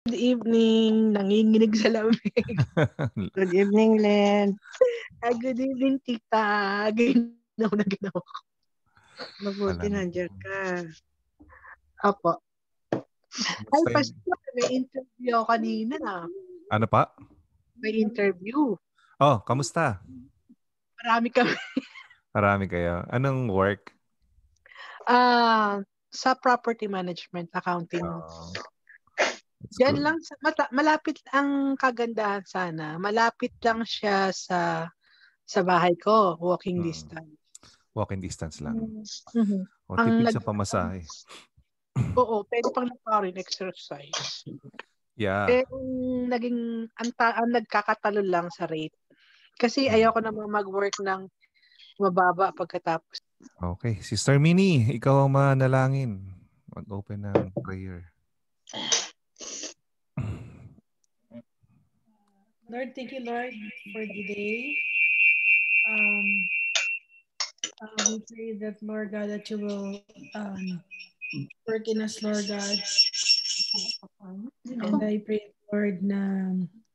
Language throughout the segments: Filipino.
Good evening, nanginginig sa lamig. Good evening, Len. Good evening, tita. Ginaw na ginaw ko. Mabuti Alam. nandiyan ka. Opo. Ay, Kamusta yun? Pastor, may interview ako kanina na. Ano pa? May interview. Oh, kamusta? Marami kami. Marami kayo. Anong work? Sa property management, accounting. That's Diyan good. lang, malapit ang kagandahan sana. Malapit lang siya sa bahay ko, walking distance. Walking distance lang. Mm-hmm. O, tipid sa pamasahe. Oo, pwede pang nagpa-rin exercise. Yeah. Naging ang nagkakatalo lang sa rate. Kasi ayoko namang mag-work ng mababa pagkatapos. Okay. Sister Minnie, ikaw ang manalangin. Mag-open ng prayer. Lord, thank you, Lord, for the day. We pray that, Lord God, that you will work in us, Lord God. And I pray, Lord, na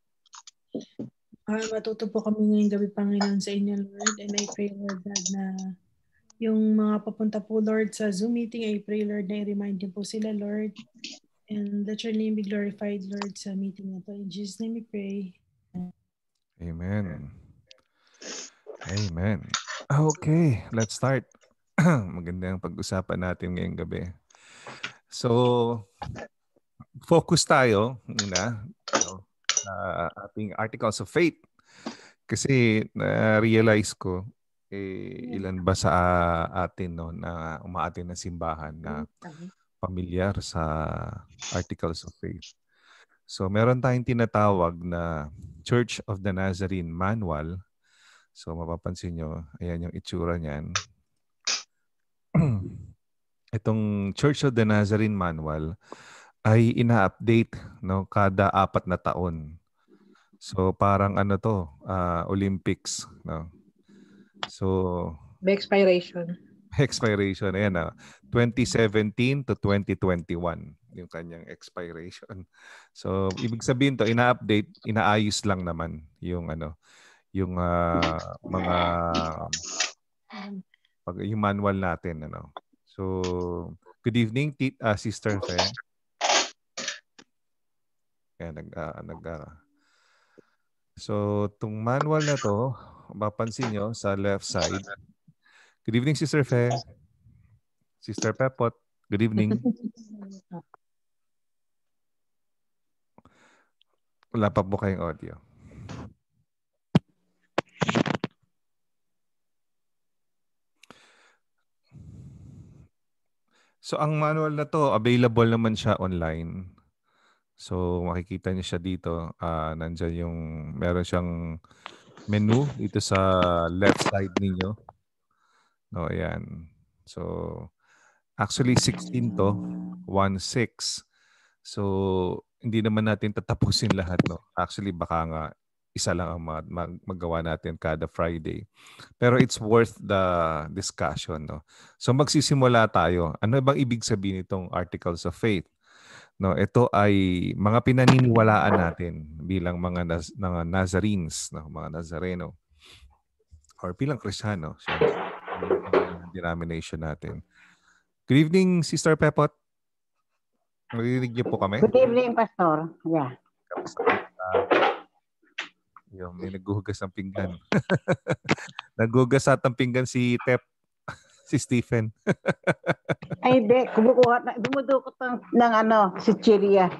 matuto po kami ngayong gabi, Panginoon, sa inyo, Lord. And I pray, Lord God, na yung mga papunta po, Lord, sa Zoom meeting, I pray, Lord, na i-remind niyo po sila, Lord. And let your name be glorified, Lord, sa meeting na to. In Jesus' name we pray. Amen. Amen. Okay, let's start. Maganda ang pag-usapan natin ngayong gabi. So, focus tayo muna sa ating articles of faith. Kasi na-realize ko, ilan ba sa atin na umaatin ng simbahan na pamilyar sa articles of faith. So, meron tayong tinatawag na Church of the Nazarene Manual. So, mapapansin nyo, ayan yung itsura niyan. Itong Church of the Nazarene Manual ay ina-update kada 4 na taon. So, parang Olympics. No? So, May expiration. Ayan 2017 to 2021 yung kanyang expiration. So, ibig sabihin to, ina-update, inaayos lang naman yung mga yung manual natin. So, good evening, Sister Fe. Ayan, So, itong manual na to, mapapansin nyo sa left side. Good evening, Sister Fe. Sister Pepot, good evening. Wala pa po kayong audio. So, ang manual na to, available naman siya online. So, makikita niyo siya dito. Nandyan meron siyang menu dito sa left side ninyo. No, ayan. So, actually 16 to, 1-6. So, hindi naman natin tatapusin lahat, no? Actually, baka nga isa lang ang magawa natin kada Friday. Pero it's worth the discussion, no? So, magsisimula tayo. Ano bang ibig sabihin itong Articles of Faith? No, ito ay mga pinaniniwalaan natin bilang mga Nazarenes, no, mga Nazareno or bilang Kristiyano, syempre, yung denomination natin. Good evening, Sister Pepot. Marinig niyo po kami? Good evening, Pastor. Yeah. May naghuhugas ng pinggan. Naghuhugas at ng pinggan si Tep, si Stephen. Ay, hindi. Dumudukot ng si Chiria.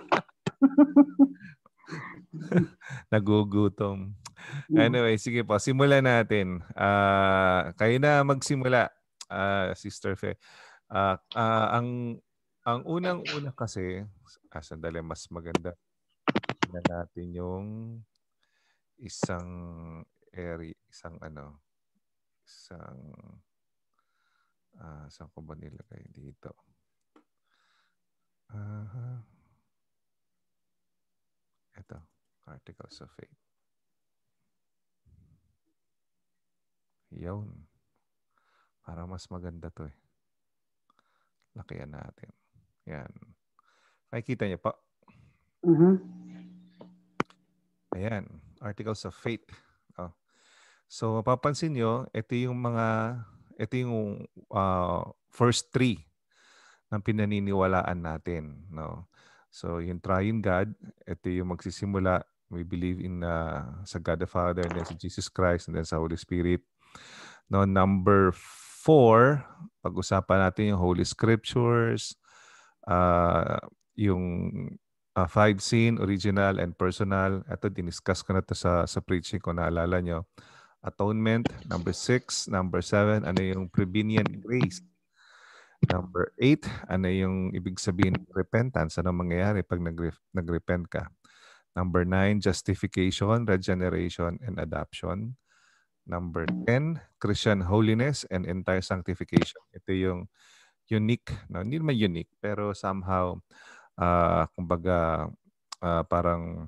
Nagugutom. Anyway, sige po. Simulan natin. Kayo na magsimula, Sister Fe. Ang unang-una kasi, sandali, mas maganda. Tingnan natin yung isang area, saan ko ba nilagay dito? Ito, Articles of Faith. Yun. Parang mas maganda to eh. Lakihan natin. Yan. Makikita niyo pa. Mhm. Ayan, Articles of Faith. Oh. So, mapapansin nyo, ito yung first three ng pinaniniwalaan natin. No? So, yung triune God, ito yung magsisimula. We believe in sa God the Father, and then sa Jesus Christ, and then sa Holy Spirit. No, number 4, pag-usapan natin yung Holy Scriptures, yung five sin, original and personal. Ito, diniscuss ko na ito sa preaching ko, naalala nyo. Atonement, number 6. Number 7, ano yung prevenient grace. Number 8, ano yung ibig sabihin ng repentance? Ano mangyayari pag nag-repent ka? Number 9, justification, regeneration, and adoption. Number 10, Christian holiness and entire sanctification. Ito yung unique, no? Hindi naman unique, pero somehow, kumbaga, parang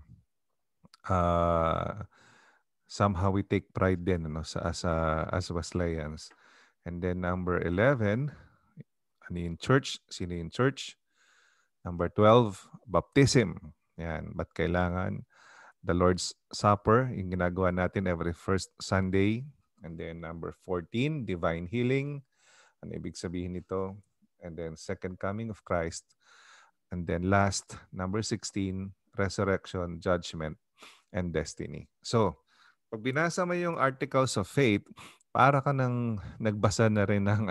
somehow we take pride din, ano, as Wesleyans. And then number 11, ano yung church? Sino yung church? Number 12, baptism. Yan, ba't kailangan? The Lord's Supper, yung ginagawa natin every first Sunday. And then number 14, divine healing. Ano ibig sabihin nito? And then second coming of Christ. And then last, number 16, resurrection, judgment, and destiny. So, pag binasa mo yung Articles of Faith, para ka nang nagbasa na rin ng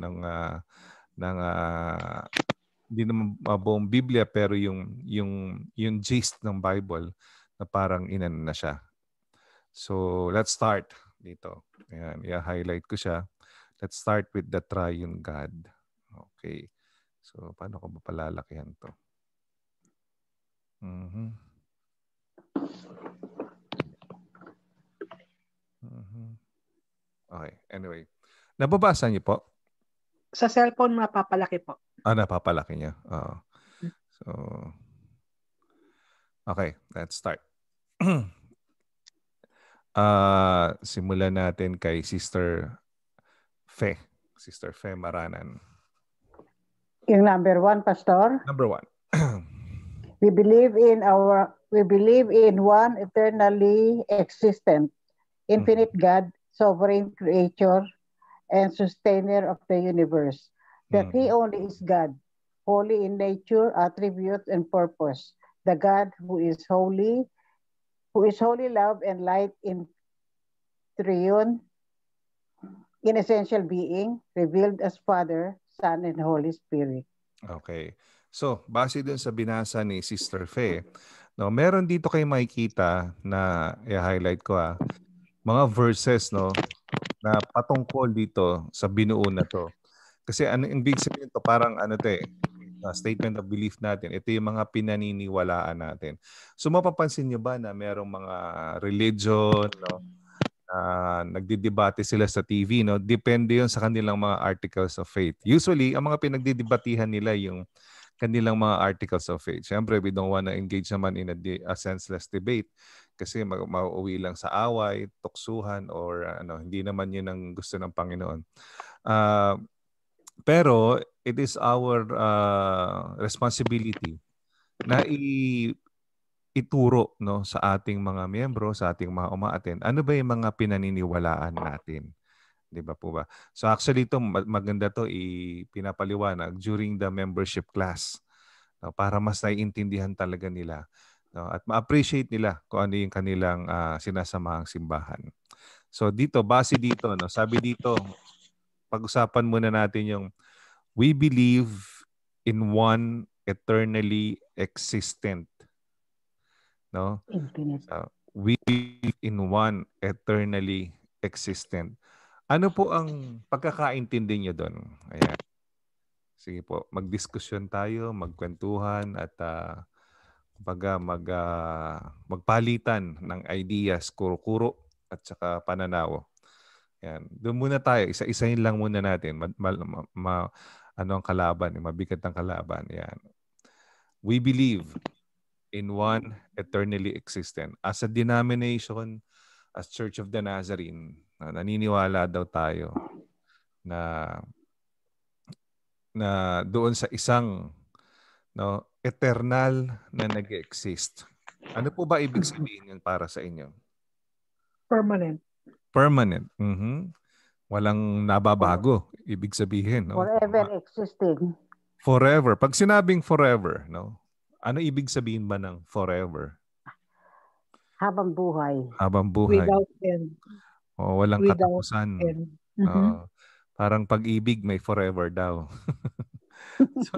hindi naman buong Biblia, pero yung gist ng Bible na parang inan na siya. So, let's start dito. Ayan, i-highlight ko siya. Let's start with the triune God. Okay. So, paano ko ba palalakihan to? Okay. Anyway. Nababasa niyo po? Sa cellphone, mapapalaki po. Napapalaki niya. So, okay. Let's start. Simulan natin kay Sister Fe. Sister Fe Maranan. Yung number 1, Pastor. Number 1. We believe in one eternally existent, infinite God, sovereign creator, and sustainer of the universe. That He only is God, holy in nature, attributes, and purpose. The God who is holy love and light in triune, in essential being, revealed as Father, Son, and Holy Spirit. Okay. So, base dun sa binasa ni Sister Fe, no, meron dito kayo makikita na i-highlight ko mga verses, no, na patungkol dito sa binuo na to. Kasi ano yung big sabihin to, parang statement of belief natin. Ito yung mga pinaniniwalaan natin. So, mapapansin nyo ba na merong mga religion, no, nagdidebate sila sa TV, no? Depende yun sa kanilang mga articles of faith. Usually, ang mga pinagdidebatihan nila yung kanilang mga articles of faith. Siyempre, we don't want to engage naman in a senseless debate kasi mauuwi lang sa away, tuksuhan, or hindi naman yun ang gusto ng Panginoon. Pero, it is our responsibility na ituro, no, sa ating mga miyembro, sa ating mga umaattend, ano ba yung mga pinaniniwalaan natin? 'Di ba po ba? So actually ito maganda to pinapaliwanag during the membership class, no, para mas naiintindihan talaga nila, no, at ma-appreciate nila kung ano yung kanilang sinasamahang simbahan. So dito, base dito, no, sabi dito, pag-usapan muna natin yung we believe in one eternally existent, no? Infinite. So, we believe in one eternally existent. Ano po ang pagkakaintindi niyo doon? Ayan. Sige po, magdiskusyon tayo, magkwentuhan, at magpalitan ng ideas, kuro-kuro, at saka pananaw. Ayan. Doon muna tayo, isa-isahin lang muna natin. Ano ang kalaban, mabigat ang kalaban. Ayan. We believe in one eternally existent. As a denomination, as Church of the Nazarene, naniniwala daw tayo na doon sa isang no, eternal na nag-exist. Ano po ba ibig sabihin yun para sa inyo? Permanent. Permanent. Mhm. Walang nababago. Ibig sabihin, no? Forever existing. Forever. Pag sinabing forever, no? Ano ibig sabihin ba ng forever? Habang buhay. Habang buhay. Without end. O walang Without katapusan. end. Oo. Parang pag-ibig may forever daw. So,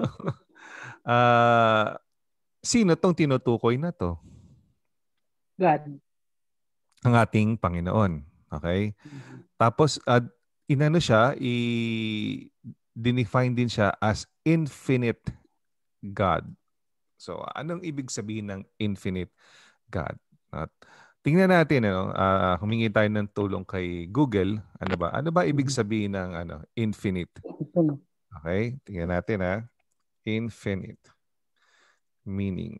sino tong tinutukoy na to? God. Ang ating Panginoon. Okay? Tapos, inano siya, i-define din siya as infinite God. So, anong ibig sabihin ng infinite God? At tingnan natin, humingi tayo ng tulong kay Google. Ano ba? Ano ba ibig sabihin ng infinite? Okay? Tingnan natin ha. Infinite. Meaning.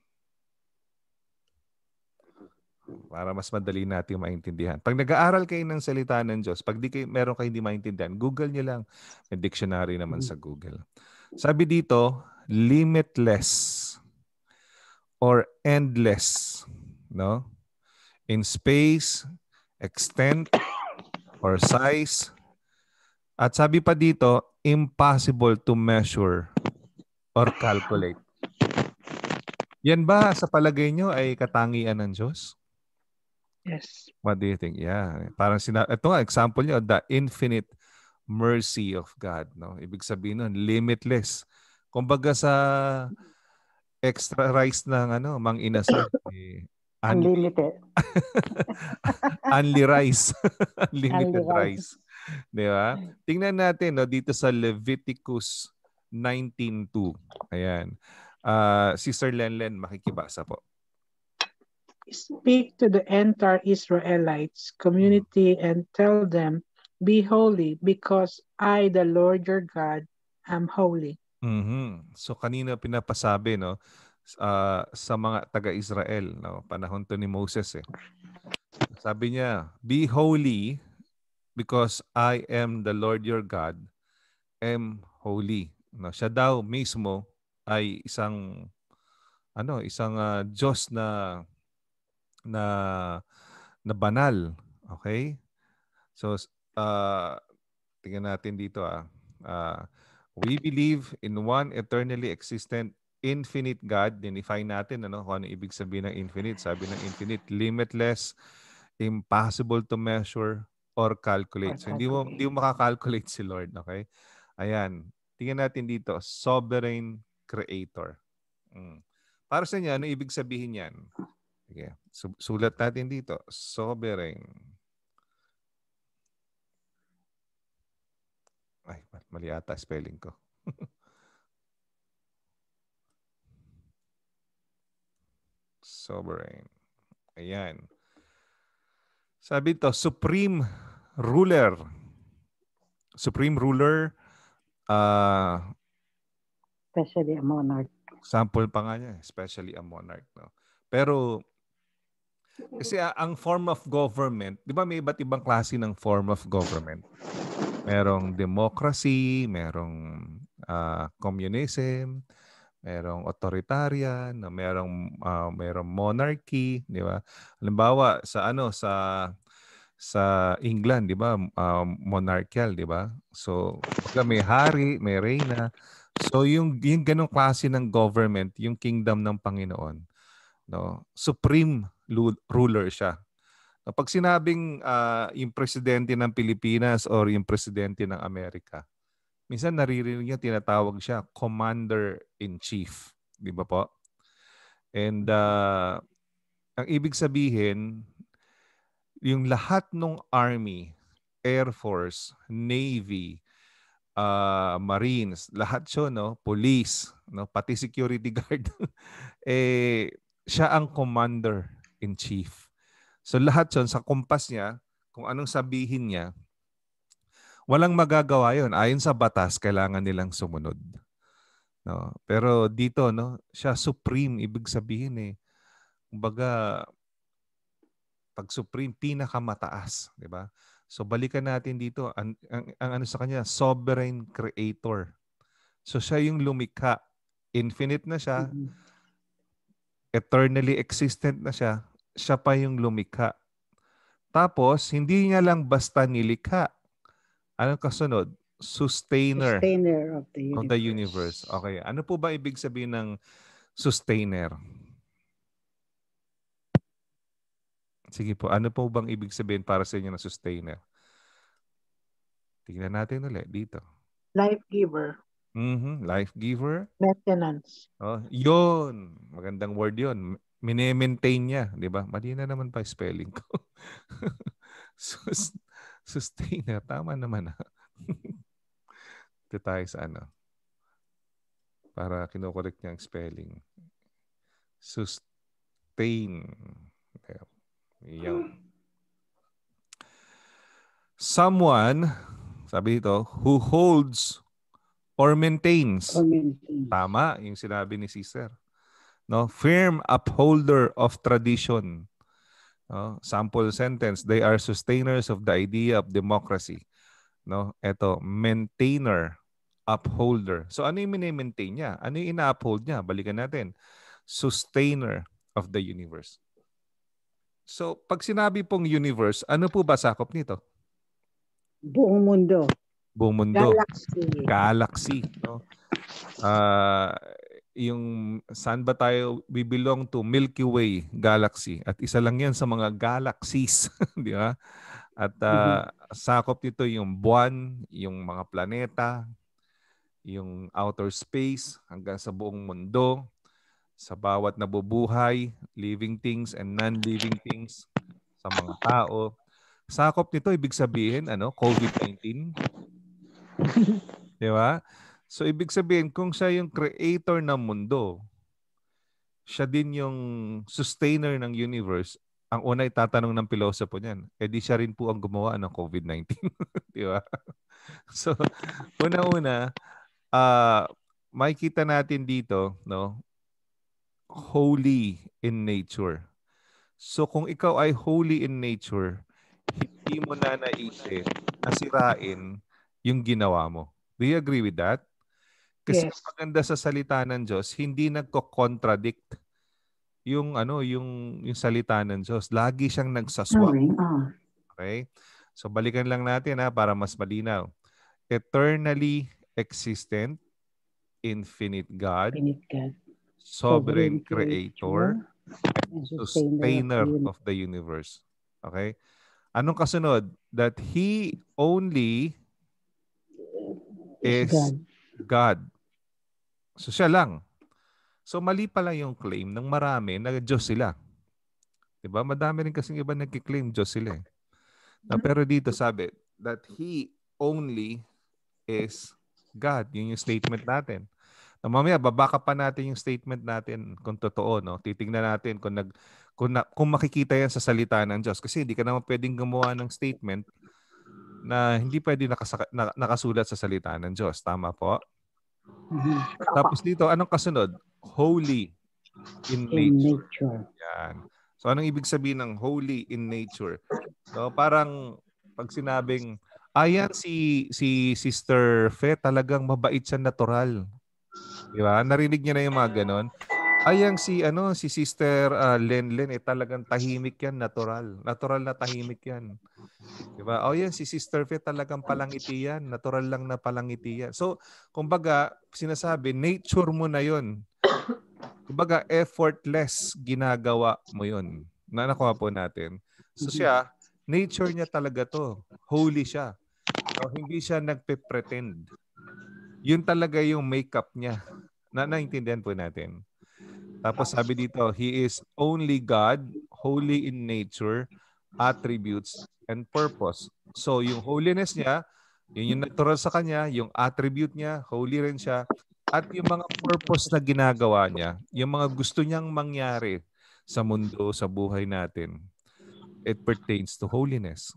Para mas madali natin maintindihan. Pag nag-aaral kayo ng salita ng Diyos, pag meron kayo hindi maintindihan, Google nyo lang. May dictionary naman sa Google. Sabi dito, limitless or endless, no? In space, extent, or size. At sabi pa dito, impossible to measure or calculate. Yan ba sa palagay nyo ay katangian ng Diyos? Yes. What do you think? Yeah. Parang ito nga, example nyo, the infinite mercy of God. No? Ibig sabihin nun, limitless. Kumbaga sa extra rice ng Mang Inasal. Unlimited. Only rice. Unlimited Only rice. Di ba? Tingnan natin dito sa Leviticus 19:2. Ayan. Sister Lenlen, makikibasa po. Speak to the entire Israelites community and tell them, be holy because I, the Lord your God, am holy. So kanina pinapasabi sa mga taga-Israel, panahon to ni Moses Sabi niya, be holy because I am the Lord your God, am holy. Siya daw mismo ay isang Diyos na na banal. Okay? So tingnan natin dito we believe in one eternally existent infinite God. Define natin kung ano ibig sabihin ng infinite. Sabi ng infinite, limitless, impossible to measure or calculate. So hindi mo makakalculate si Lord, okay? Ayan. Tingnan natin dito, sovereign creator. Para sa inyo, ano ibig sabihin yan? Okay. Sulat natin dito, sovereign. Ay, mali ata spelling ko. Sovereign. Ayan. Sabi ito, supreme ruler. Supreme ruler, especially a monarch. Sample pa nga niya, especially a monarch. No? Pero, kasi ang form of government, di ba may iba't ibang klase ng form of government? Merong democracy, merong communism, merong authoritarian, merong monarchy, di ba? Halimbawa sa England, di ba? Monarchical, di ba? So, pagka may hari, may reyna. So, yung ganong klase ng government, yung kingdom ng Panginoon, supreme ruler siya. Pag sinabing yung presidente ng Pilipinas or yung presidente ng Amerika, minsan naririnig niya, tinatawag siya Commander-in-Chief. Di ba po? And ang ibig sabihin, yung lahat ng Army, Air Force, Navy, Marines, lahat yun, police, pati security guard, siya ang Commander-in-Chief. So lahat yun, sa kumpas niya, kung anong sabihin niya, walang magagawa yun. Ayon sa batas, kailangan nilang sumunod. No? Pero dito, siya supreme, ibig sabihin kumbaga, pag supreme, pinakamataas. Di ba? So balikan natin dito, ang ano sa kanya, sovereign creator. So siya yung lumikha Infinite na siya, Mhm. eternally existent na siya, siya pa yung lumikha. Tapos, hindi niya lang basta nilikha. Anong kasunod? Sustainer Sustainer of the of the universe. universe. Okay. Ano po ba ibig sabihin ng sustainer? Sige po, ano po bang ibig sabihin para sa inyo ng sustainer? Tingnan natin ulit dito. Life giver. Life giver. Maintenance. Oh, yun. Magandang word yun. Mine-maintain niya, di ba? Mali na naman pa spelling ko. Sustainer. Tama naman. Ito tayo sa ano. Para kinokorek niya ang spelling. Sustain. Yan. Someone, sabi dito, who holds or maintains. Tama yung sinabi ni Sister. No, firm upholder of tradition. No, sample sentence, they are sustainers of the idea of democracy. No, ito, maintainer, upholder. So ano yung mini-maintain niya? Ano yung ina-uphold niya? Balikan natin. Sustainer of the universe. So pag sinabi pong universe, ano po ba sakop nito? Buong mundo. Buong mundo. Galaxy. Galaxy. No? Yung saan ba tayo, we belong to Milky Way galaxy at isa lang yan sa mga galaxies, di ba? At sakop nito yung buwan, yung mga planeta, yung outer space hanggang sa buong mundo, sa bawat nabubuhay, living things and non-living things, sa mga tao. Sakop nito ibig sabihin COVID-19. Di ba? So ibig sabihin kung siya yung creator ng mundo, siya din yung sustainer ng universe, ang una itatanong ng pilosopo niyan, di siya rin po ang gumawa ng COVID-19. Di ba? So, una-una, makikita natin dito, no, holy in nature. So, kung ikaw ay holy in nature, hindi mo na naisip na sirain yung ginawa mo. Do you agree with that? Kasi Yes. ang maganda sa salita ng Diyos, hindi nagko-contradict yung salita ng Diyos. Lagi siyang nagsaswap. Okay? So balikan lang natin para mas malinaw. Eternally existent, infinite God, sovereign creator, and sustainer of the universe. Okay? Anong kasunod? That He only is God. So siya lang. So mali pala yung claim ng marami na Diyos sila. Diba? Madami rin kasing iba nagkiklaim Diyos sila. Pero dito sabi that He only is God. Yun yung statement natin. Mamaya babaka pa natin yung statement natin kung totoo, no? Titingnan natin kung makikita yan sa salita ng Diyos kasi hindi ka naman pwedeng gumawa ng statement na hindi pwede nakasulat sa salita ng Diyos. Tama po? Tapos dito, anong kasunod? Holy in nature. Yan. So anong ibig sabihin ng holy in nature? So parang pag sinabing ayan si Sister Fe talagang mabait siya natural. Di ba? Narinig niya na yung mga ganon. Ayan si Sister Lenlen talagang tahimik yan, natural. Natural na tahimik yan. Di ba? O yan si Sister Fe talagang palangiti yan, natural lang na palangiti yan. So kumbaga sinasabi nature mo na yon. Kumbaga effortless ginagawa mo yon. Nakuha po natin. So siya, nature niya talaga to. Holy siya. No, hindi siya nagpe-pretend. Yun talaga yung makeup niya. Naintindihan po natin. Tapos sabi dito, He is only God, holy in nature, attributes, and purpose. So yung holiness niya, yun yung natural sa kanya, yung attribute niya, holy rin siya, at yung mga purpose na ginagawa niya, yung mga gusto niyang mangyari sa mundo, sa buhay natin, it pertains to holiness.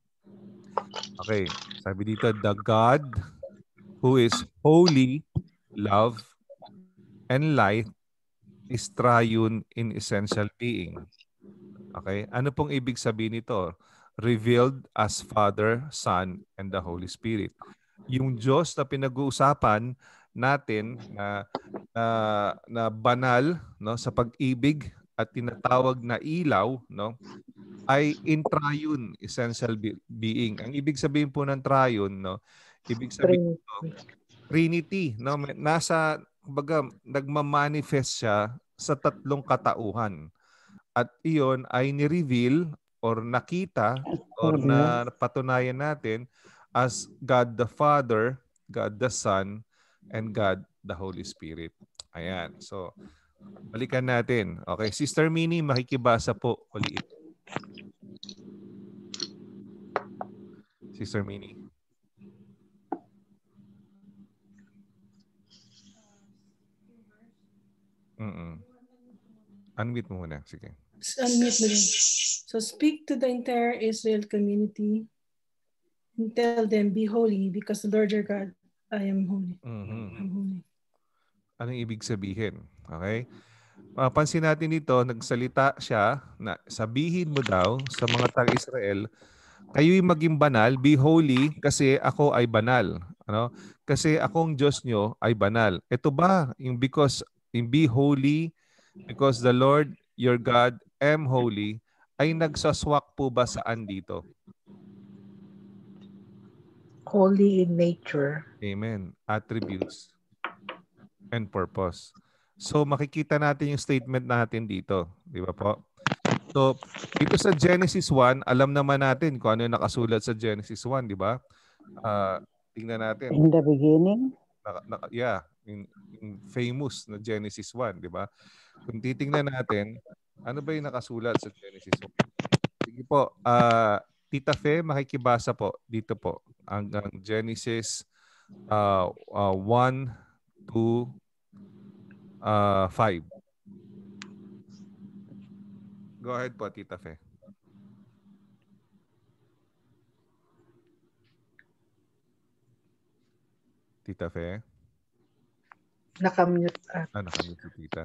Okay, sabi dito, the God who is holy, love, and light is triune in essential being. Okay? Ano pong ibig sabihin nito? Revealed as Father, Son, and the Holy Spirit. Yung Diyos na pinag-uusapan natin na banal, no, sa pag-ibig at tinatawag na ilaw, no, ay intriune, essential being. Ang ibig sabihin po ng triune, no, ibig sabihin Trinity. Trinity, no, nasa kumbaga nagma-manifest siya sa tatlong katauhan. At iyon ay ni-reveal or nakita or Father. na patunayan natin as God the Father, God the Son, and God the Holy Spirit. Ayan. So, balikan natin. Okay. Sister Minnie, makikibasa po ulit. Sister Minnie. Unmute mo muna. Sige. Unmute mo din. So speak to the entire Israel community and tell them, be holy because the Lord your God, I am holy. I'm holy. Anong ibig sabihin? Okay? Mapansin natin dito, nagsalita siya na sabihin mo daw sa mga taga-Israel, kayo'y maging banal, be holy kasi ako ay banal. Ano? Kasi akong Diyos nyo ay banal. Ito ba yung because yung be holy because the Lord your God am holy ay nagsaswak po ba saan dito? Holy in nature. Amen. Attributes and purpose. So makikita natin yung statement natin dito. Di ba po? So, dito sa Genesis 1, alam naman natin kung ano yung nakasulat sa Genesis 1, di ba? Tingnan natin. In the beginning. Yeah, in famous na Genesis 1, di ba? Kung titingnan natin, ano ba yung nakasulat sa Genesis 1? Sige po, Tita Fe, makikibasa po dito po. Ang Genesis 1 to 5. Go ahead po, Tita Fe. Tita Fe? Nakamute. Nakamute si Tita.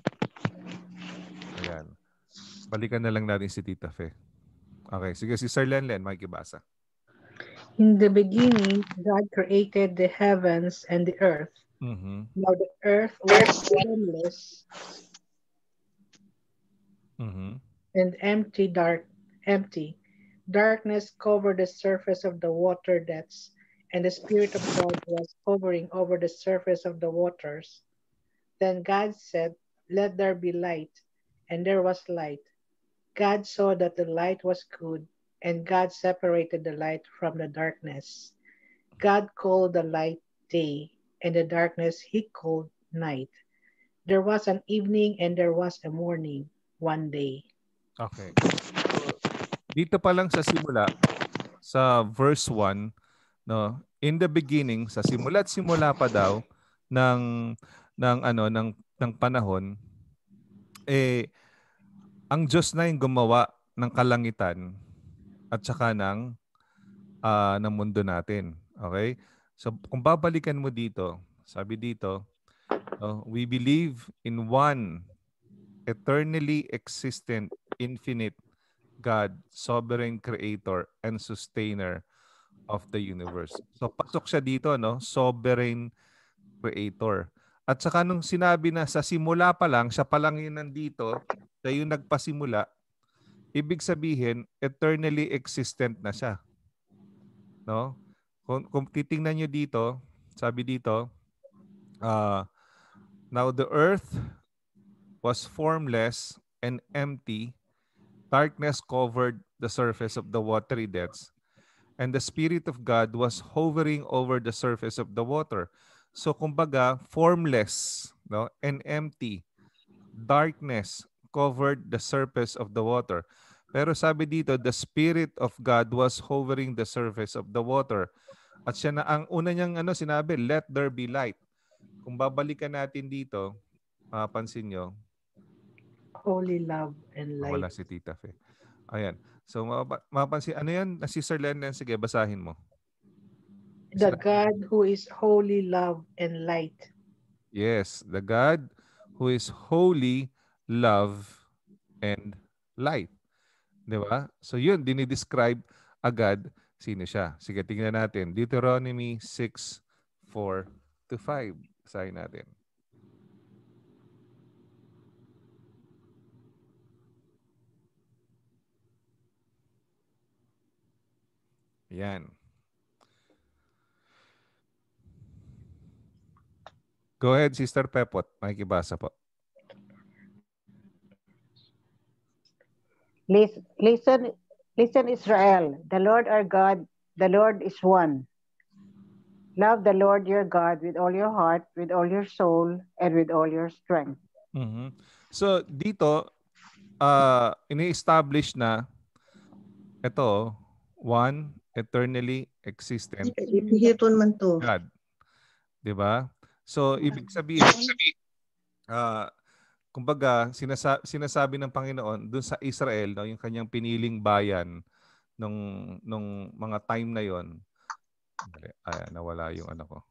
Ayan. Balikan na lang natin si Tita Fe. Okay. Sige, si Sir Lenlen, makikibasa. In the beginning, God created the heavens and the earth. Now the earth was formless and empty. Darkness covered the surface of the water depths, and the Spirit of God was hovering over the surface of the waters. Then God said, "Let there be light," and there was light. God saw that the light was good, and God separated the light from the darkness. God called the light day, and the darkness he called night. There was an evening and there was a morning, one day. Okay. So, dito pa lang sa simula, sa verse 1, no, in the beginning, sa simula't simula pa daw ng panahon, ang Diyos na yung gumawa ng kalangitan at saka ng mundo natin. Okay? So kung babalikan mo dito, sabi dito, we believe in one eternally existent, infinite God, sovereign creator and sustainer of the universe. So pasok siya dito, no? Sovereign creator. At saka nung sinabi na sa simula pa lang, siya pa lang yun nandito, siya yung nagpasimula, ibig sabihin, eternally existent na siya. No? Kung titingnan nyo dito, sabi dito, now the earth was formless and empty. Darkness covered the surface of the watery depths, and the Spirit of God was hovering over the surface of the water. So kumbaga, formless, no, and empty. Darkness covered the surface of the water. Pero sabi dito, the Spirit of God was hovering the surface of the water. At siya na, ang una niyang sinabi, let there be light. Kung babalikan natin dito, pansin nyo, Holy love and light. wala si Tita Fe. Ayan. So, mapansin, ano yan? Si Sir Lennon, sige, basahin mo. The God who is holy, love, and light. Yes, the God who is holy, love, and light. Di ba? So yun, dinidescribe agad sino siya. Sige, tingnan natin. Deuteronomy 6:4-5. Basahin natin. Yan. Go ahead, Sister Pepot. Makikibasa po. Listen, listen, Israel. The Lord our God, the Lord is one. Love the Lord your God with all your heart, with all your soul, and with all your strength. Mm-hmm. So, dito, ini-establish na ito, one, eternally existent Ipihiton man to. God. Diba? So, ibig sabihin, kumbaga, sinasabi ng Panginoon dun sa Israel, no, yung kanyang piniling bayan nung mga time na yon. Ay, nawala yung ano ko.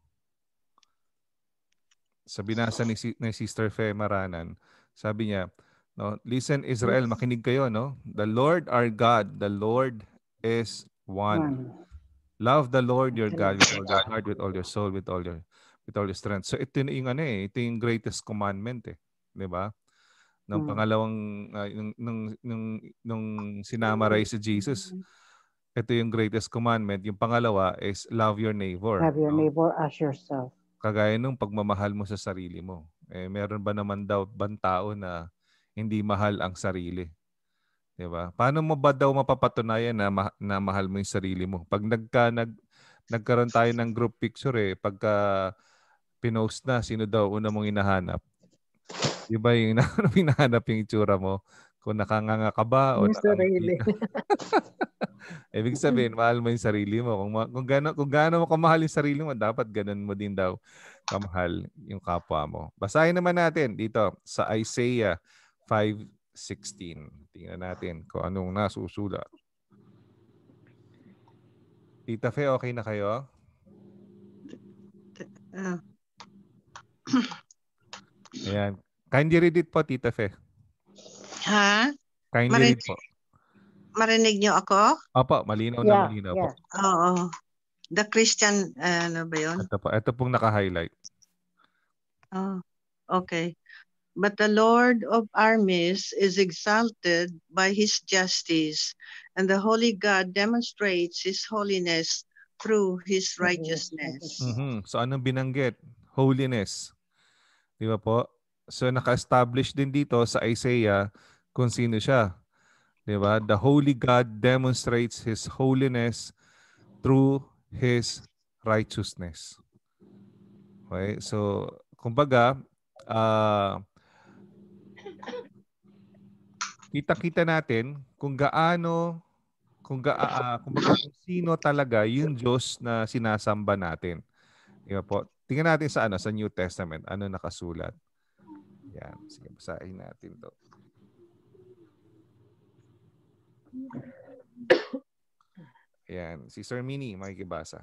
Sa binasa ni Sister Fe Maranan, sabi niya, no, listen Israel, makinig kayo, no? The Lord our God, the Lord is one. Love the Lord your God with all your heart, with all your soul, with all your strength. So ito yung ito yung greatest commandment eh, 'di ba? Nung pangalawang nung sinamaray si Jesus, ito yung greatest commandment. Yung pangalawa is love your neighbor. Love your neighbor as yourself. Kagaya nung pagmamahal mo sa sarili mo. Eh, meron ba naman daw bang tao na hindi mahal ang sarili? Diba? Paano mo ba daw mapapatunayan na mahal mo yung sarili mo? Pag nagkaroon tayo ng group picture pagka pinost na, sino daw una mong hinahanap? Diba yung hinahanap yung itsura mo? Kung nakanganga ka ba o sarili. Ibig sabihin, mahal mo yung sarili mo. Kung gaano mo kamahal yung sarili mo, dapat ganun mo din daw kamahal yung kapwa mo. Basahin naman natin dito sa Isaiah 5:16. Tingnan natin kung anong nasusulat. Tita Fe, okay na kayo? Ayan. Kindly read it po, Tita Fe. Ha? Kindly read po. Marinig niyo ako? Opo, malinaw na malinaw po. Oo. The Christian, ano ba yun? Ito pong naka-highlight. Oh, okay. But the Lord of armies is exalted by his justice, and the holy God demonstrates his holiness through his righteousness. Mm-hmm. So anong binanggit? Holiness. Di ba po? So naka-establish din dito sa Isaiah kung sino siya. Di ba? The holy God demonstrates his holiness through his righteousness. Okay? So, kumbaga, kita-kita natin kung gaano, kumbaga kung sino talaga yung Diyos na sinasamba natin. Di ba po? Tingnan natin sa New Testament, ano nakasulat. Yan. Sige, basahin natin to. Yan. Si Sir Mini, makikibasa.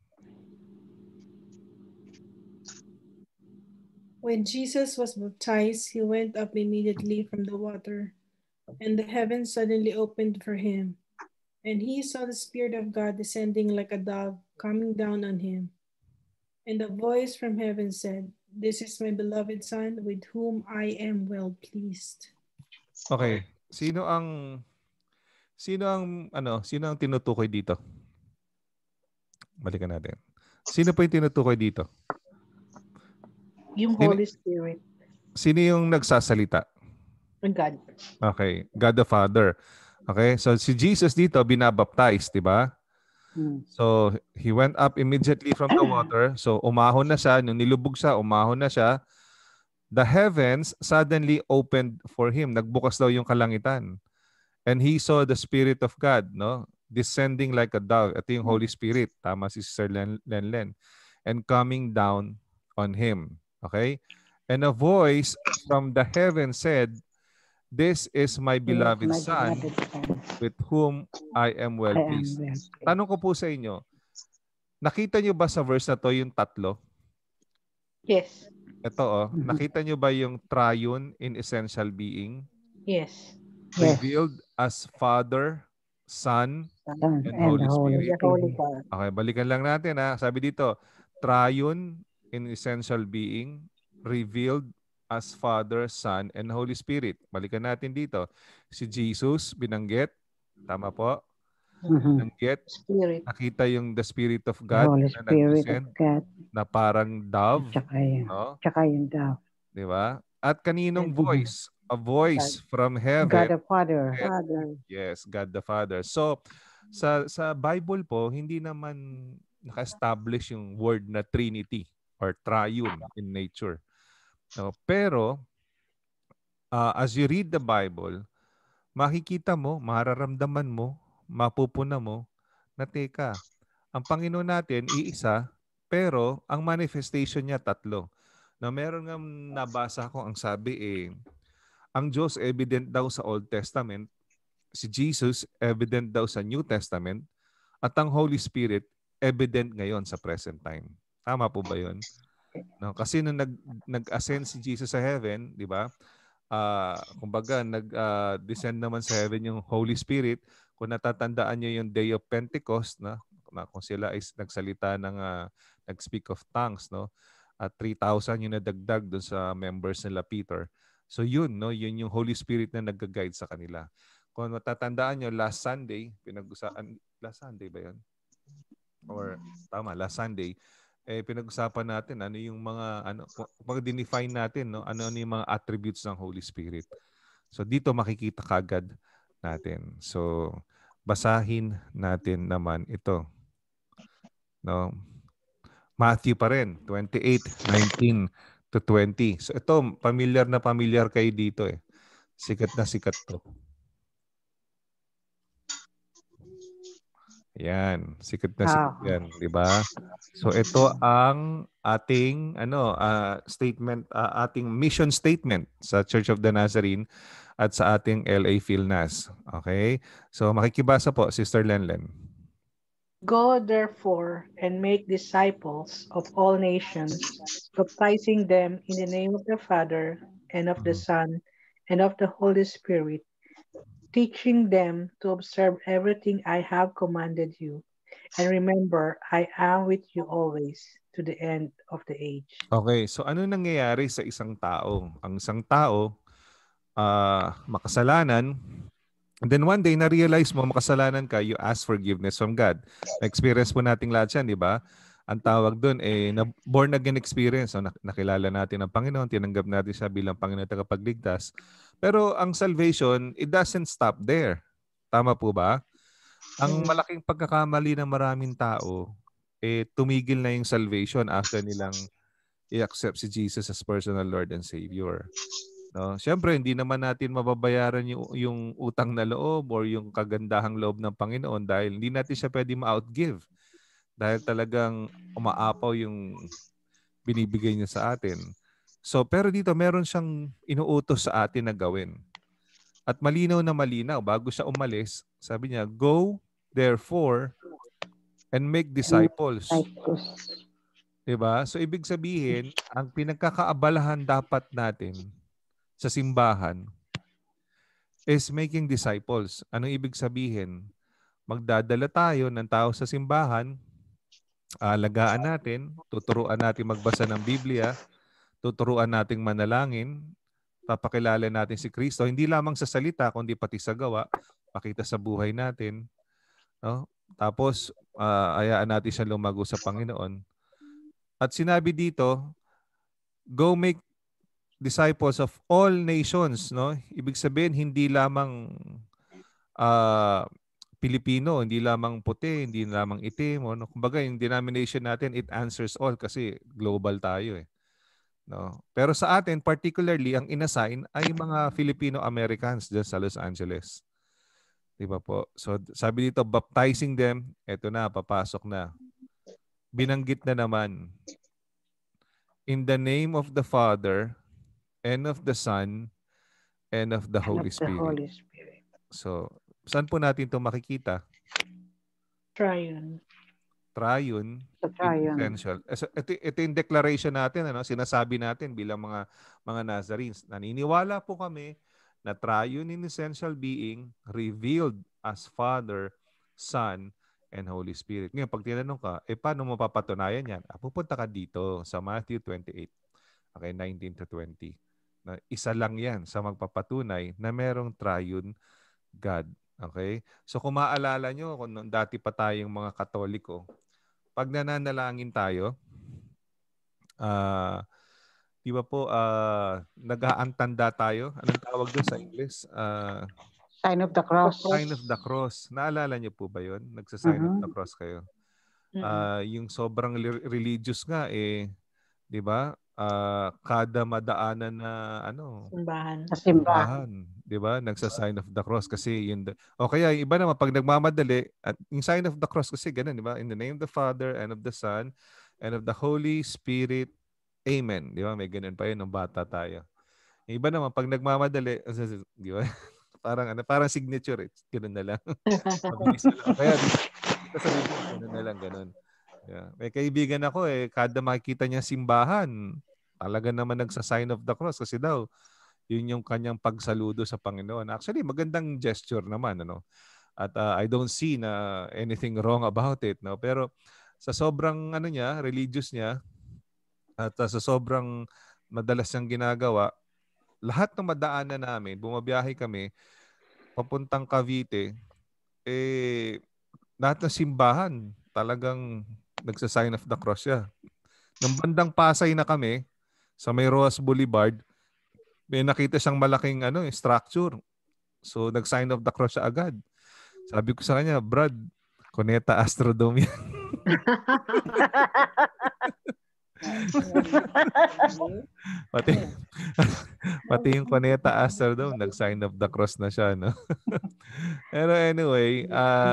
When Jesus was baptized, he went up immediately from the water, and the heavens suddenly opened for him. And he saw the Spirit of God descending like a dove, coming down on him. And a voice from heaven said, "This is my beloved Son, with whom I am well pleased." Okay. Sino ang tinutukoy dito? Balikan natin. Sino po yung tinutukoy dito? Yung Holy Spirit. Sino yung nagsasalita? God. Okay. God the Father. Okay. So si Jesus dito binabaptize, di ba? So he went up immediately from the water. So umahon na siya. Nung nilubog siya, umahon na siya. The heavens suddenly opened for him. Nagbukas daw yung kalangitan. And he saw the Spirit of God, no? Descending like a dove. Ito yung Holy Spirit. Tama si Sir Len. And coming down on him. Okay? And a voice from the heaven said, "This is my beloved Son, with whom I am well pleased." Tanong ko po sa inyo, nakita nyo ba sa verse na to yung tatlo? Yes. Ito nakita nyo ba yung triune in essential being? Yes. Revealed as Father, Son, and Holy Spirit. The Holy God. Okay, balikan lang natin ha. Sabi dito, triune in essential being, revealed as Father, Son, and Holy Spirit. Balikan natin dito. Si Jesus, binanggit. Tama po? Mhm. Binanggit. Spirit. Nakita yung the Spirit of The God Holy na Spirit of nag-descend God. na parang At dove. No? tsaka yung dove. Di ba? At kaninong And voice? A voice from God heaven. the Father. Father. Yes, God the Father. So, sa Bible po, hindi naman naka-establish yung word na Trinity or triune in nature. No? Pero, as you read the Bible, makikita mo, mararamdaman mo, mapupuna mo na teka, ang Panginoon natin, iisa, pero ang manifestation niya tatlo. Na meron nga nabasa ko ang sabi ang Diyos evident daw sa Old Testament, si Jesus evident daw sa New Testament, at ang Holy Spirit evident ngayon sa present time. Tama po ba 'yon? No, kasi nung nag-ascend si Jesus sa heaven, 'di ba? Kumbaga nag-descend naman sa heaven yung Holy Spirit. Kung natatandaan niyo yung Day of Pentecost na kung sila ay nagsalita ng nag-speak of tongues, no? At 3,000 yung nadagdag doon sa members nila Peter. So yun, no, yun yung Holy Spirit na nag-guide sa kanila. Kung matatandaan niyo last Sunday, last Sunday ba 'yon? Or tama, last Sunday, pinag-usapan natin ano yung mga pag-define natin, no, ano yung mga attributes ng Holy Spirit. So dito makikita kagad natin. So basahin natin naman ito, no. Matthew pa rin, 28:19 to 20. So ito, familiar na familiar kayo dito eh. Sikat na sikat to. Yan, sikat na sikat yan, di ba? So ito ang ating statement, ating mission statement sa Church of the Nazarene at sa ating LA Philnas. Okay? So makikibasa po, Sister Lenlen. Go therefore and make disciples of all nations, baptizing them in the name of the Father and of the Son and of the Holy Spirit, teaching them to observe everything I have commanded you. And remember, I am with you always to the end of the age. Okay, so ano nangyayari sa isang tao? Ang isang tao, makasalanan, and then one day, na-realize mo, makasalanan ka, you ask forgiveness from God. Na-experience po nating lahat yan, di ba? Ang tawag doon, born again experience. So, nakilala natin ang Panginoon, tinanggap natin siya bilang Panginoon at tagapagligtas. Pero ang salvation, it doesn't stop there. Tama po ba? Ang malaking pagkakamali ng maraming tao, tumigil na yung salvation after nilang i-accept si Jesus as personal Lord and Savior. No? Siyempre, hindi naman natin mababayaran yung utang na loob or yung kagandahang loob ng Panginoon dahil hindi natin siya pwede ma-outgive. Dahil talagang umaapaw yung binibigay niya sa atin. So, pero dito, meron siyang inuutos sa atin na gawin. At malinaw na malinaw, bago siya umalis, sabi niya, go, therefore, and make disciples. Diba? So, ibig sabihin, ang pinagkakaabalahan dapat natin sa simbahan is making disciples. Anong ibig sabihin? Magdadala tayo ng tao sa simbahan, alagaan natin, tuturuan natin magbasa ng Biblia, tuturuan nating manalangin, papakilala natin si Kristo, hindi lamang sa salita, kundi pati sa gawa, pakita sa buhay natin. No? Tapos, ayaan natin siya lumago sa Panginoon. At sinabi dito, go make disciples of all nations. No? Ibig sabihin, hindi lamang Pilipino, hindi lamang puti, hindi lamang itim. No? Kumbaga, yung denomination natin, it answers all kasi global tayo eh. No? Pero sa atin, particularly, ang inassign ay mga Filipino-Americans dyan sa Los Angeles. Di ba po? So, sabi dito, baptizing them, eto na, papasok na. Binanggit na naman, in the name of the Father, and of the Son, and of the Holy Spirit. So, saan po natin ito makikita? Triune. Triune in essential. Ito yung declaration natin, sinasabi natin bilang mga Nazarenes. Naniniwala po kami na triune in essential being, revealed as Father, Son, and Holy Spirit. Ngayon, pag tinanong ka, paano mo papatunayan yan? Pupunta ka dito sa Matthew 28, okay, 19 to 20. Na isa lang yan sa magpapatunay na merong triune God. Okay? So kung maalala nyo, kung dati pa tayong mga Katoliko, pag nananalangin tayo, di ba po, nag-aantanda tayo? Anong tawag doon sa English? Sign of the cross. Sign of the cross. Naalala niyo po ba yun? Nagsa-sign of the cross kayo. Yung sobrang religious nga di ba? Kada madaanan na simbahan, di ba? Nagsa-sign of the cross kasi yun. O kaya yung iba naman pag nagmamadali, at yung sign of the cross kasi ganun, di ba? In the name of the Father and of the Son and of the Holy Spirit. Amen. Di ba? May ganun pa yun nung bata tayo. Yung iba naman pag nagmamadali, di ba? Parang signature, ganoon na lang. Mabilis na lang. Kaya dito sa Biblia, ganoon na lang, ganoon. Yeah. May kaibigan ako kada makikita niya simbahan, talaga naman nagsa-sign of the cross kasi daw yun yung kanyang pagsaludo sa Panginoon. Actually, magandang gesture naman, ano. At I don't see na anything wrong about it, no. Pero sa sobrang religious niya at sa sobrang madalas niyang ginagawa, lahat ng madaanan namin, bumabiyahe kami papuntang Cavite, lahat ng simbahan talagang nagsa-sign of the cross siya. Nung bandang Pasay na kami, sa may Roas Boulevard, may nakita siyang malaking structure. So, nag-sign of the cross siya agad. Sabi ko sa kanya, Brad, Cuneta Astrodome yan. pati yung Cuneta Astrodome, nag-sign of the cross na siya, no? Pero anyway,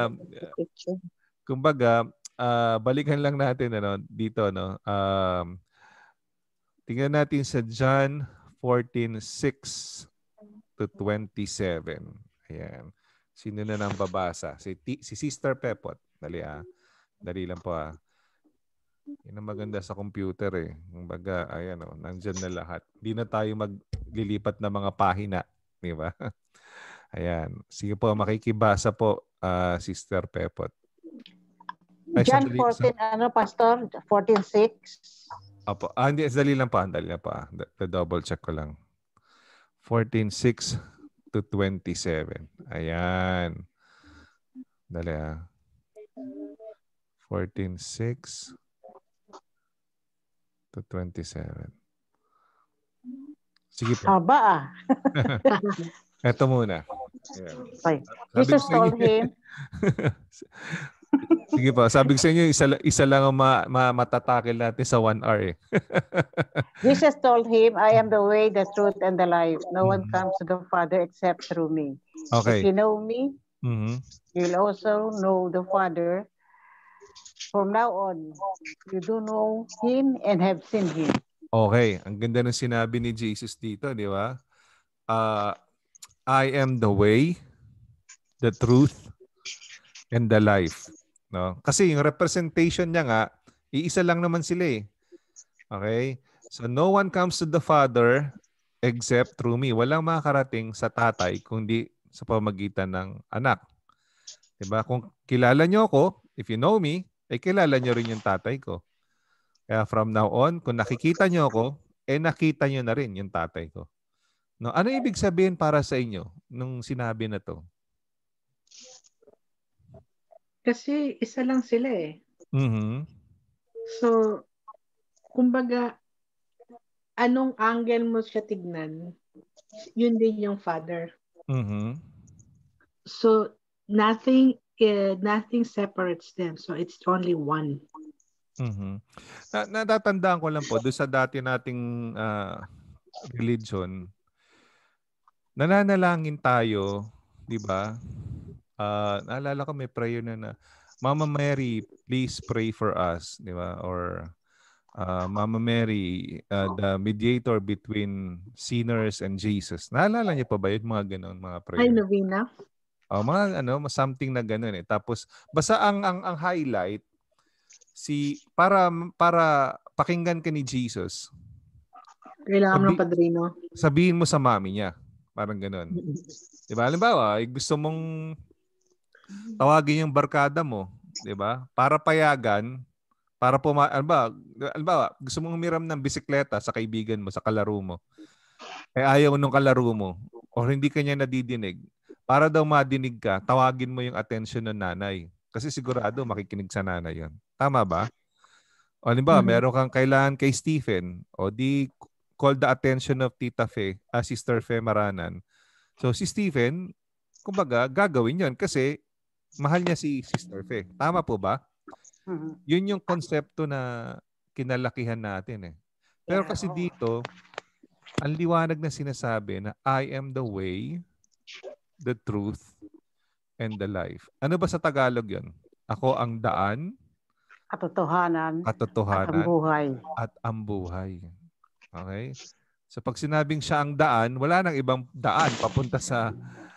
kumbaga, balikan lang natin dito, no? Tingnan natin sa John 14:6 to 27. Ayan. Sino na nang babasa? Si Sister Pepot. Dali Dali lang po Yan ang maganda sa computer Kumbaga, ayan nandyan na lahat. Di na tayo maglilipat ng mga pahina. Di ba? Ayan. Sige po, makikibasa po, Sister Pepot. John 14, Pastor? 14:6? Opo. Hindi, dali lang pa. Double check ko lang. 14:6 to 27. Ayan. Dali 14:6 to 27. Sige po. Haba Ito muna. Ayan. Jesus told him. Sige po, sabi ko sa inyo, isa lang ang matatakil natin sa 1 hour Jesus told him, I am the way, the truth, and the life. No one comes to the Father except through me. Okay. If you know me, you'll also know the Father. From now on, you do know Him and have seen Him. Okay. Ang ganda ng sinabi ni Jesus dito, di ba? I am the way, the truth, and the life. No? Kasi yung representation niya nga, iisa lang naman sila Okay? So no one comes to the Father except through me. Walang makakarating sa tatay kundi sa pamagitan ng anak. Diba? Kung kilala niyo ako, if you know me, kilala niyo rin yung tatay ko. Kaya from now on, kung nakikita niyo ako, nakita niyo na rin yung tatay ko. No? Ano ibig sabihin para sa inyo nung sinabi na to? Kasi isa lang sila So, kumbaga, anong angle mo siya tignan, yun din yung Father. So, nothing separates them. So, it's only one. Natatandaan ko lang po, doon sa dati nating religion, nananalangin tayo, di ba? Naalala ko may prayer na Mama Mary, please pray for us, di ba? Or Mama Mary, the mediator between sinners and Jesus. Naalala niyo pa ba yun? Mga ganun, mga prayer. Ay, novena? Mga something na ganun Tapos, basta ang highlight, para pakinggan ka ni Jesus. Kailangan ng padrino. Sabihin mo sa mami niya. Parang ganun. Diba? Halimbawa, gusto mong tawagin yung barkada mo. 'di ba? Para payagan, para alba, gusto mong humiram ng bisikleta sa kaibigan mo, sa kalaro mo. Eh ayaw nung kalaro mo or hindi kanya nadidinig. Para daw madinig ka, tawagin mo yung attention ng nanay. Kasi sigurado makikinig sa nanay 'yon. Tama ba? O halimbawa, meron kang kailangan kay Stephen, o di call the attention of Tita Fe, Sister Fe Maranan. So si Stephen, kumbaga, gagawin yon kasi mahal niya si Sister Fe. Tama po ba? Yun yung konsepto na kinalakihan natin eh. Pero kasi dito, ang liwanag na sinasabi na I am the way, the truth, and the life. Ano ba sa Tagalog yon? Ako ang daan, Katotohanan at ang katotohanan, buhay. at ang buhay. Okay? So pag sinabing siya ang daan, wala nang ibang daan papunta sa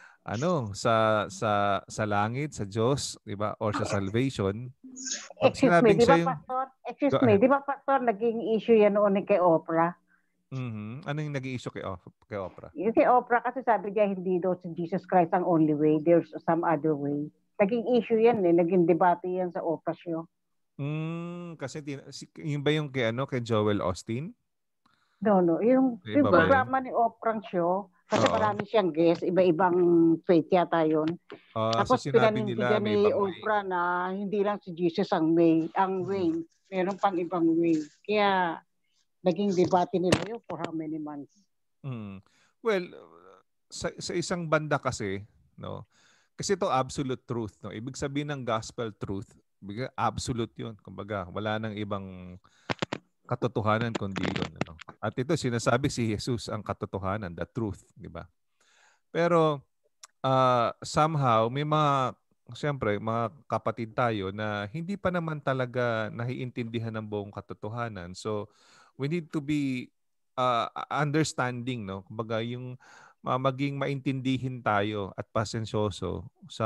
sa langit, sa Diyos, 'di ba? Or sa salvation. Pag Excuse me, sinabing di ba siya yung pastor? Go Excuse me, ahead. di ba pastor naging issue yan noon kay Oprah? Ano yung nag-i-issue kay Oprah? Yung kay Oprah kasi sabi niya hindi daw si Jesus Christ ang only way, there's some other way. Naging issue yan eh, naging debate yan sa Oprah show. Kasi yung ba yung kay Joel Austin? No. Yung Iba ba yun? programa ni Oprah show, kasi Oo. marami siyang guest, iba-ibang faith yata yun. So Tapos sinabi nila pinanindigan may ni ibang way. Oprah na hindi lang si Jesus ang way, meron pang ibang way. Kaya naging debate nila yun for how many months. Well, sa isang banda kasi, no? Kasi ito absolute truth, no? Ibig sabihin ng gospel truth, absolute 'yun. Kumbaga, wala nang ibang katotohanan kundi 'yun, ano. At ito sinasabi si Jesus ang katotohanan, the truth, 'di ba? Pero somehow may siyempre, mga kapatid tayo na hindi pa naman talaga naiintindihan ng buong katotohanan. So, we need to be understanding, no? Kumbaga, yung maging maintindihin tayo at pasensyoso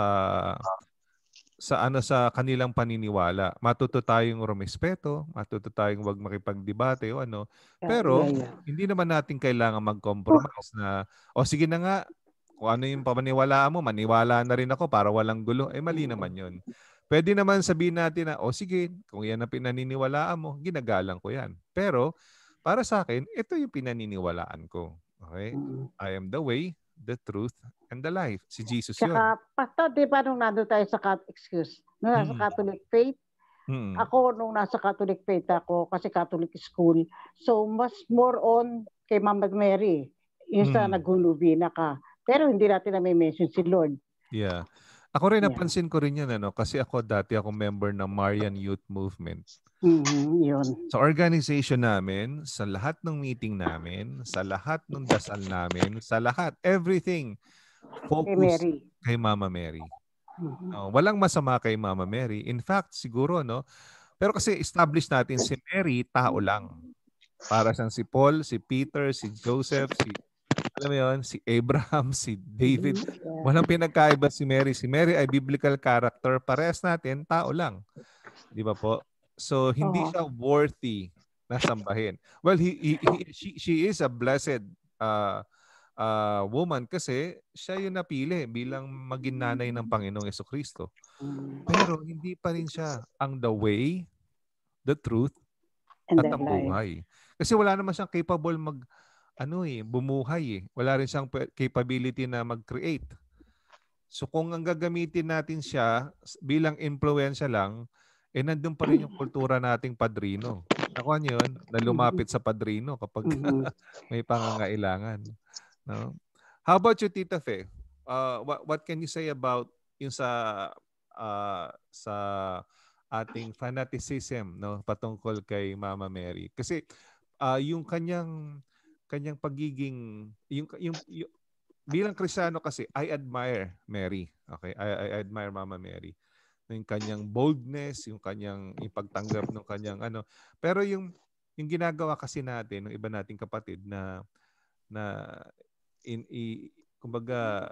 sa kanilang paniniwala. Matuto tayong rumespeto, matuto tayong wag makipagdebate o ano. Pero hindi naman natin kailangan mag-compromise na sige na nga, kung ano yung pamaniwalaan mo, maniwala na rin ako para walang gulo. Mali naman yun. Pwede naman sabihin natin na, sige, kung yan ang pinaniniwalaan mo, ginagalang ko yan. Pero, para sa akin, ito yung pinaniniwalaan ko. Okay? I am the way, the truth, and the life. Si Jesus yun. Saka, pastor, di ba nung nandun tayo sa nasa Catholic faith, ako nung nasa Catholic faith ako, kasi Catholic school, so mas more on kay Mama Mary, yung sa naghulubina ka. Pero hindi natin na may mention si Lord. Yeah. Ako rin, napansin ko rin yan, kasi dati ako member ng Marian Youth Movement. Yun. Sa organization namin, sa lahat ng meeting namin, sa lahat ng dasal namin, sa lahat, everything, focus kay Mama Mary. Walang masama kay Mama Mary. In fact, siguro, no? Pero kasi established natin si Mary, tao lang. Para siyang si Paul, si Peter, si Joseph, alam mo yun, si Abraham, si David. Walang pinagkaiba si Mary. Si Mary ay biblical character. Parehas natin, tao lang. Di ba po? So, hindi siya worthy na sambahin. Well, she is a blessed woman kasi siya yung napili bilang maging nanay ng Panginoong Jesucristo. Pero hindi pa rin siya ang the way, the truth, at ang buhay. Kasi wala naman siyang capable bumuhay. Wala rin siyang capability na mag-create. So kung ang gagamitin natin siya bilang impluwensya lang, nandun pa rin yung kultura nating padrino. Nakuha niyo yun? Na lumapit sa padrino kapag may pangangailangan. No? How about you, Tita Fe? What can you say about yung sa ating fanaticism, no, patungkol kay Mama Mary? Kasi yung kanyang pagiging yung bilang Kristiyano kasi I admire Mary. Okay? I admire Mama Mary. Yung kanyang boldness, yung kanyang pagtanggap ng kanyang Pero yung ginagawa kasi natin ng iba nating kapatid na kumbaga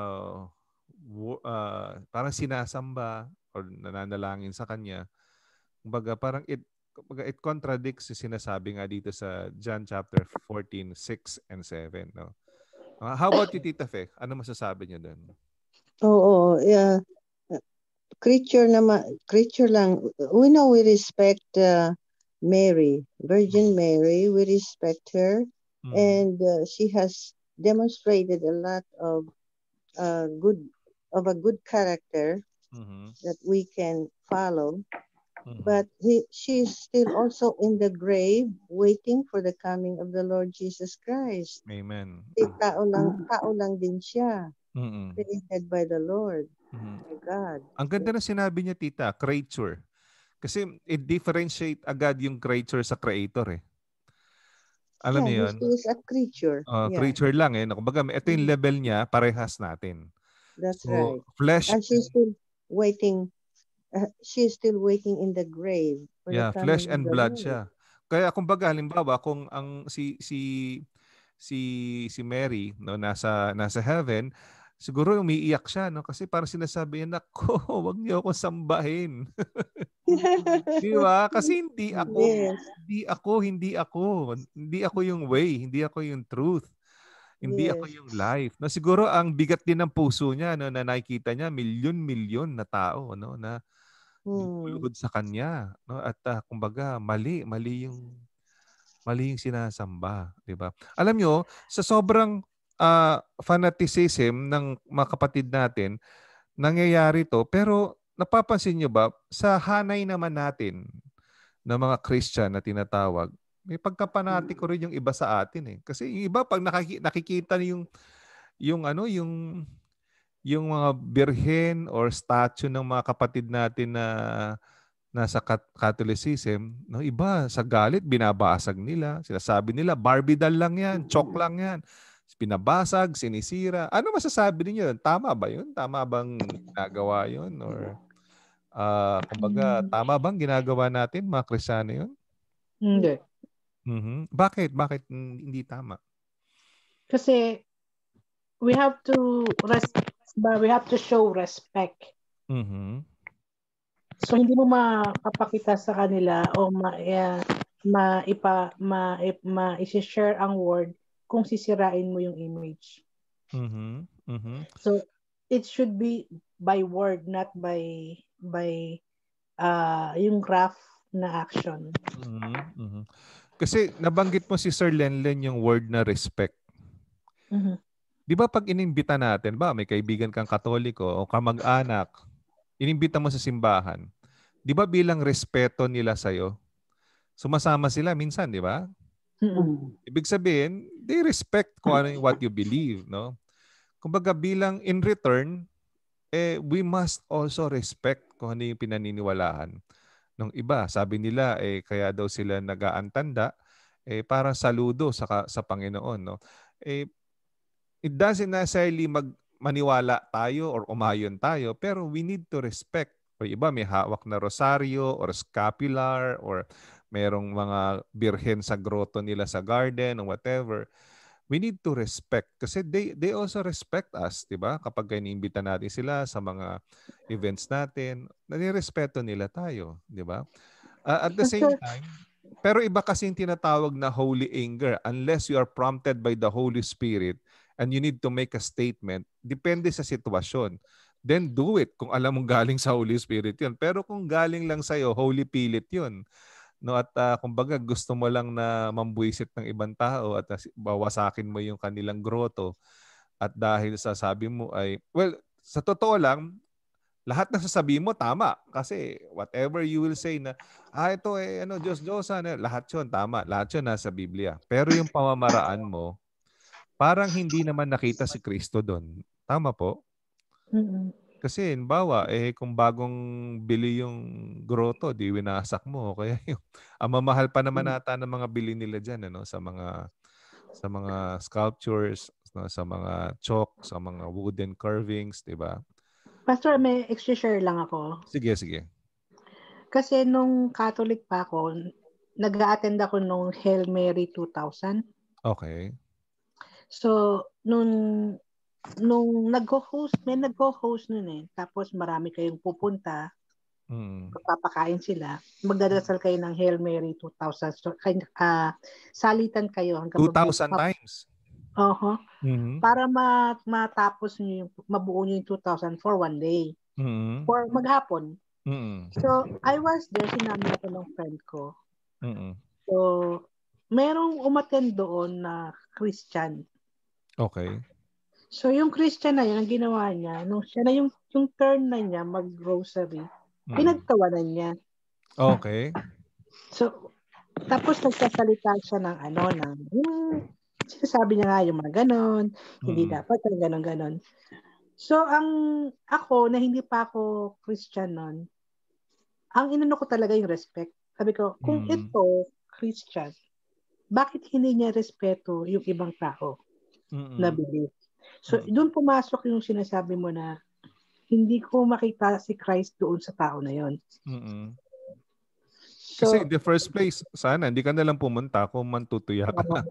parang sinasamba or nananalangin sa kanya. Kumbaga parang it contradicts yung sinasabi nga dito sa John chapter 14, 6 and 7, no? How about you, Tita Fe? Ano masasabi niyo doon? Oo, yeah. creature lang. We know we respect Mary, Virgin Mary. We respect her, and she has demonstrated a lot of good of a good character that we can follow. But she is still also in the grave, waiting for the coming of the Lord Jesus Christ. Amen. Tao lang din siya, created by the Lord, by God. Ang ganda na sinabi niya, tita, creature. Kasi it differentiate agad yung creature sa creator eh. Alam Yeah, niyo he yun? still is a creature. Yeah, Creature lang eh. Kumbaga, ito yung level niya, parehas natin. that's So, right. flesh, And she's still waiting. She's still waiting in the grave for the yeah, coming flesh of and the blood Lord. siya. Kaya kumbaga, halimbawa, kung ang si Mary no nasa heaven, siguro umiiyak siya no kasi parang sinasabi niya, "Nako, wag niyo ako sambahin." 'Di ba? Kasi Yes, hindi ako yung way, hindi ako yung truth, hindi ako yes. yung life. No, siguro ang bigat din ng puso niya no na nakikita niya milyon-milyon na tao no na Hmm. luluhod sa kanya no at kumbaga mali yung sinasamba, 'di ba? Alam nyo, sa sobrang fanaticism ng mga kapatid natin, nangyayari 'to, pero napapansin nyo ba sa hanay naman natin na mga Christian na tinatawag, may pagkapanatiko rin yung iba sa atin eh. Kasi yung iba pag nakikita yung ano, yung mga birhen or statue ng mga kapatid natin na nasa Catholicism, no, iba sa galit binabasag nila. Sinasabi nila Barbie doll lang 'yan, chok lang 'yan. Pinabasag, sinisira. Ano masasabi niyo? Tama ba 'yun? Tama bang ginagawa 'yun or kumbaga tama bang ginagawa natin mga Kristiyano 'yun? Hindi. Bakit? Bakit hindi tama? Kasi we have to show respect. Mhm. So hindi mo makapakita sa kanila o i-share ang word kung sisirain mo yung image. Mhm. Mhm. So it should be by word, not by yung graph na action. Mhm. Mhm. Kasi nabanggit mo si Sir Lenlen yung word na respect. Mhm. Di ba pag inimbita natin, ba may kaibigan kang Katoliko o kamag-anak, inimbita mo sa simbahan, di ba bilang respeto nila sa'yo, sumasama sila minsan, di ba? Ibig sabihin, they respect kung ano what you believe, no? Kumbaga bilang in return, we must also respect kung ano yung pinaniniwalaan ng iba. Sabi nila, kaya daw sila nag-aantanda, para saludo sa Panginoon, no? It doesn't necessarily maniwala tayo or umayon tayo, pero we need to respect. O iba may hawak na rosaryo or scapular or merong mga birhen sa grotto nila sa garden or whatever. We need to respect kasi they also respect us, 'di ba? Kapag iniimbita natin sila sa mga events natin, nanirespeto nila tayo, 'di ba? At the same time, pero iba kasing tinatawag na holy anger unless you are prompted by the Holy Spirit and you need to make a statement, depende sa sitwasyon. Then do it kung alam mong galing sa Holy Spirit yun. Pero kung galing lang sa'yo, holy pilit yun. No, at kumbaga gusto mo lang na mambuisit ng ibang tao at bawasakin mo yung kanilang grotto at dahil sa sabi mo ay, well, sa totoo lang, lahat ng sasabihin mo tama kasi whatever you will say na ito Diyos-Diyosan, lahat 'yon tama, lahat 'yon nasa Biblia. Pero yung pamamaraan mo, parang hindi naman nakita si Kristo doon. Tama po? Kasi halimbawa, kung bagong bili yung grotto, di winasak mo. Kaya yung, ang mamahal pa naman ata ng mga bili nila dyan, ano, sa mga sculptures, no, sa mga chalk, sa mga wooden carvings, di ba? Pastor, may extra-share lang ako. Sige, sige. Kasi nung Catholic pa ako, nag-a-attend ako nung Hail Mary 2000. Okay. So, nung may nag-host nun eh. Tapos marami kayong pupunta. Papakain sila. Magdadasal kayo ng Hail Mary 2000. So, salitan kayo hanggang 2,000 times. Para matapos niyo mabuo niyo yung 2000 for one day. Mm. or maghapon. Mm. So, I was there, sinama ako ng friend ko. Mm. So, merong umattend doon na Christian. Okay. So, yung Christian na yun, ang ginawa niya, nung siya na yung turn na niya mag-grocery, Mm. pinagtawanan niya. Okay. So, tapos nagsasalita siya ng sinasabi niya nga yung mga ganon, hindi Mm. dapat yung ganon-ganon. So, ako, na hindi pa ako Christian nun, ang inano ko talaga yung respect. Sabi ko, kung Mm. ito, Christian, bakit hindi niya respeto yung ibang tao na Mm. belief? So, doon pumasok yung sinasabi mo na hindi ko makita si Christ doon sa tao na yon. Mm. Kasi in So, the first place, sana hindi ka na lang pumunta kung mantutuya ka lang.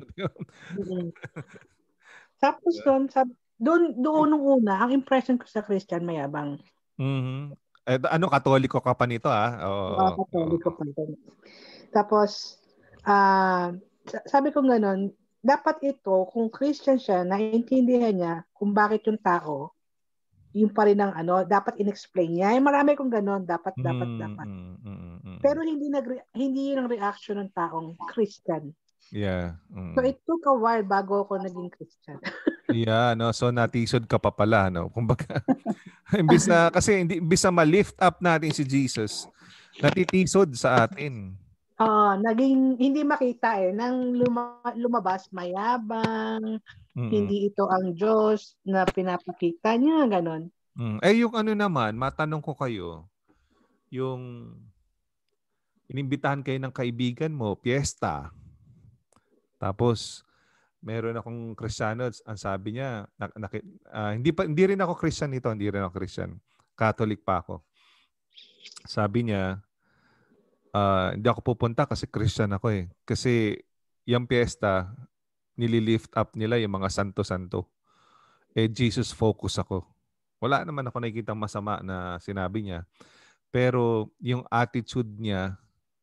tapos doon nung una, ang impression ko sa Christian mayabang. Mhm. Ano, Katoliko ka pa nito, ah? Oo. Katoliko pa rin. Tapos, sabi ko gano'n, dapat ito, kung Christian siya, naiintindihan niya kung bakit yung tao, yung pa rin ang dapat in-explain niya. Yung marami kong gano'n, dapat. Pero hindi yun ang reaction ng taong Christian. Yeah. So it took a while bago ako naging Christian. Yeah, no. So natisod ka pa pala, no. Kumbaga, imbis na ma-lift up natin si Jesus, natitisod sa atin. Naging hindi makita nang lumabas mayabang, hindi ito ang Diyos na pinapakita niya, ganon. Yung ano naman, matanong ko kayo, yung inimbitahan kayo ng kaibigan mo, piyesta. Tapos meron akong Kristiyano, ang sabi niya, hindi rin ako Christian nito, hindi rin ako Christian. Catholic pa ako. Sabi niya, hindi ako pupunta kasi Christian ako eh. Kasi yung piyesta, nililift up nila yung mga santo-santo. Jesus focus ako. Wala naman ako nakikitang masama na sinabi niya. Pero yung attitude niya,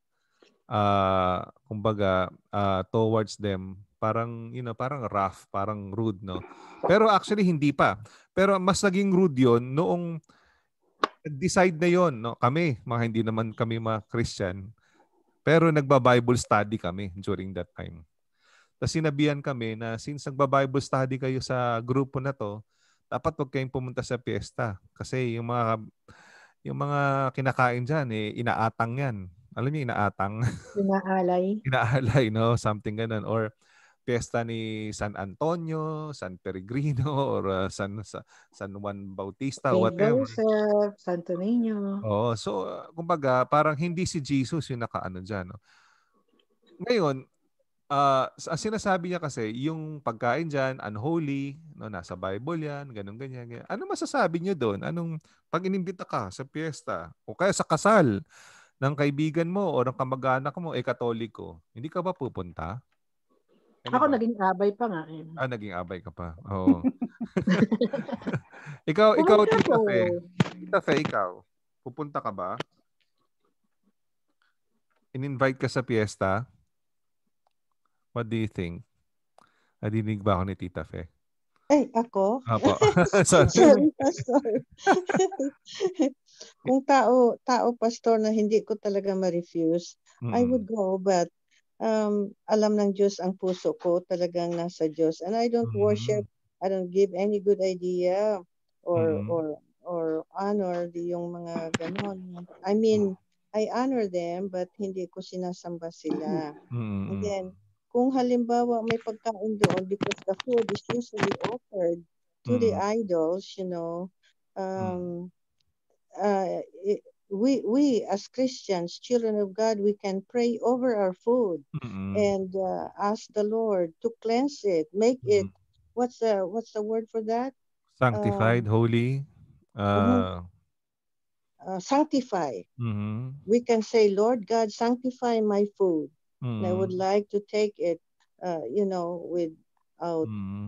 kumbaga, towards them, parang, parang rough, parang rude, no? Pero actually, hindi pa. Pero mas naging rude yon noong decide na yon, no? Kami, hindi naman kami mga Christian, pero nagba-Bible study kami during that time. Tapos sinabihan kami na since nagba-Bible study kayo sa grupo na to, dapat huwag kayong pumunta sa piyesta. Kasi yung mga kinakain dyan, inaatang yan. Alam niyo, inaatang. Inaalay. Inaalay, no? Something ganun. Or piyesta ni San Antonio, San Peregrino, or San Juan Bautista, Saint whatever. Joseph, Santo Niño. Oo. So, kumbaga, parang hindi si Jesus yung nakaano dyan. No? Ngayon, ang sinasabi niya kasi, yung pagkain dyan, unholy, no, nasa Bible yan, ganun, ganyan, ganyan. Ano masasabi niyo doon? Pag inimbita ka sa piyesta, o kaya sa kasal ng kaibigan mo o ng kamag-anak mo, Katoliko, hindi ka ba pupunta? Ano Ako ba? naging abay pa nga eh. Naging abay ka pa. Oo. ikaw, Pumunta Tita ko. Fe. Tita Fe, ikaw. Pupunta ka ba? In-invite ka sa piyesta? What do you think? Nadinig ba ako ni Tita Fe? Ay, ako? Apo. Sorry. Sorry, Pastor. Kung tao, Pastor, na hindi ko talaga ma-refuse, I would go, but alam ng Diyos ang puso ko, talagang nasa Diyos. And I don't worship, I don't give any good idea or honor yung mga ganon. I mean, I honor them, but hindi ko sinasamba sila. And then, kung halimbawa may pagkain doon, because the food is usually offered to the idols, we as Christians, children of God, we can pray over our food and ask the Lord to cleanse it, make it. What's the word for that? Sanctified, holy. Sanctify. We can say, Lord God, sanctify my food. And I would like to take it, without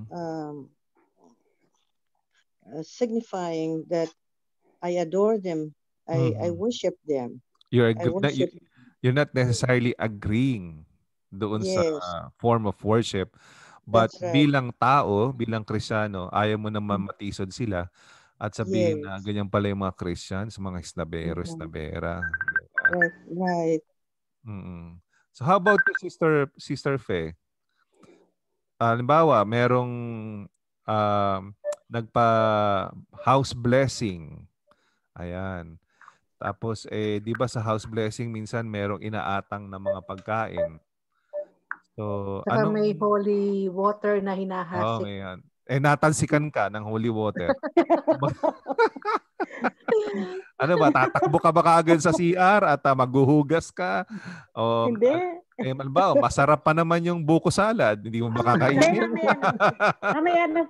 signifying that I adore them. I worship them. You're not necessarily agreeing doon sa form of worship, but That's right. bilang tao, bilang Kristiyano, ayaw mo naman matisod sila. At sabihin na Yes. ganyan pala yung mga Christians, mga esnabero, Mhm. esnabera. Right. Mm. So how about you, Sister Fe? Halimbawa, merong um, nagpa house blessing. Ayan. Tapos di ba sa house blessing minsan merong inaatang na mga pagkain. So Saka may anong holy water na hinahasik. ngayon? Natalsikan ka ng holy water. Ano ba, tatakbo ka ba kaagad sa CR at maghuhugas ka? O, Hindi. halimbawa, masarap pa naman yung buko salad. Hindi mo ba Hindi, kakainin? mamaya na. Mamaya na.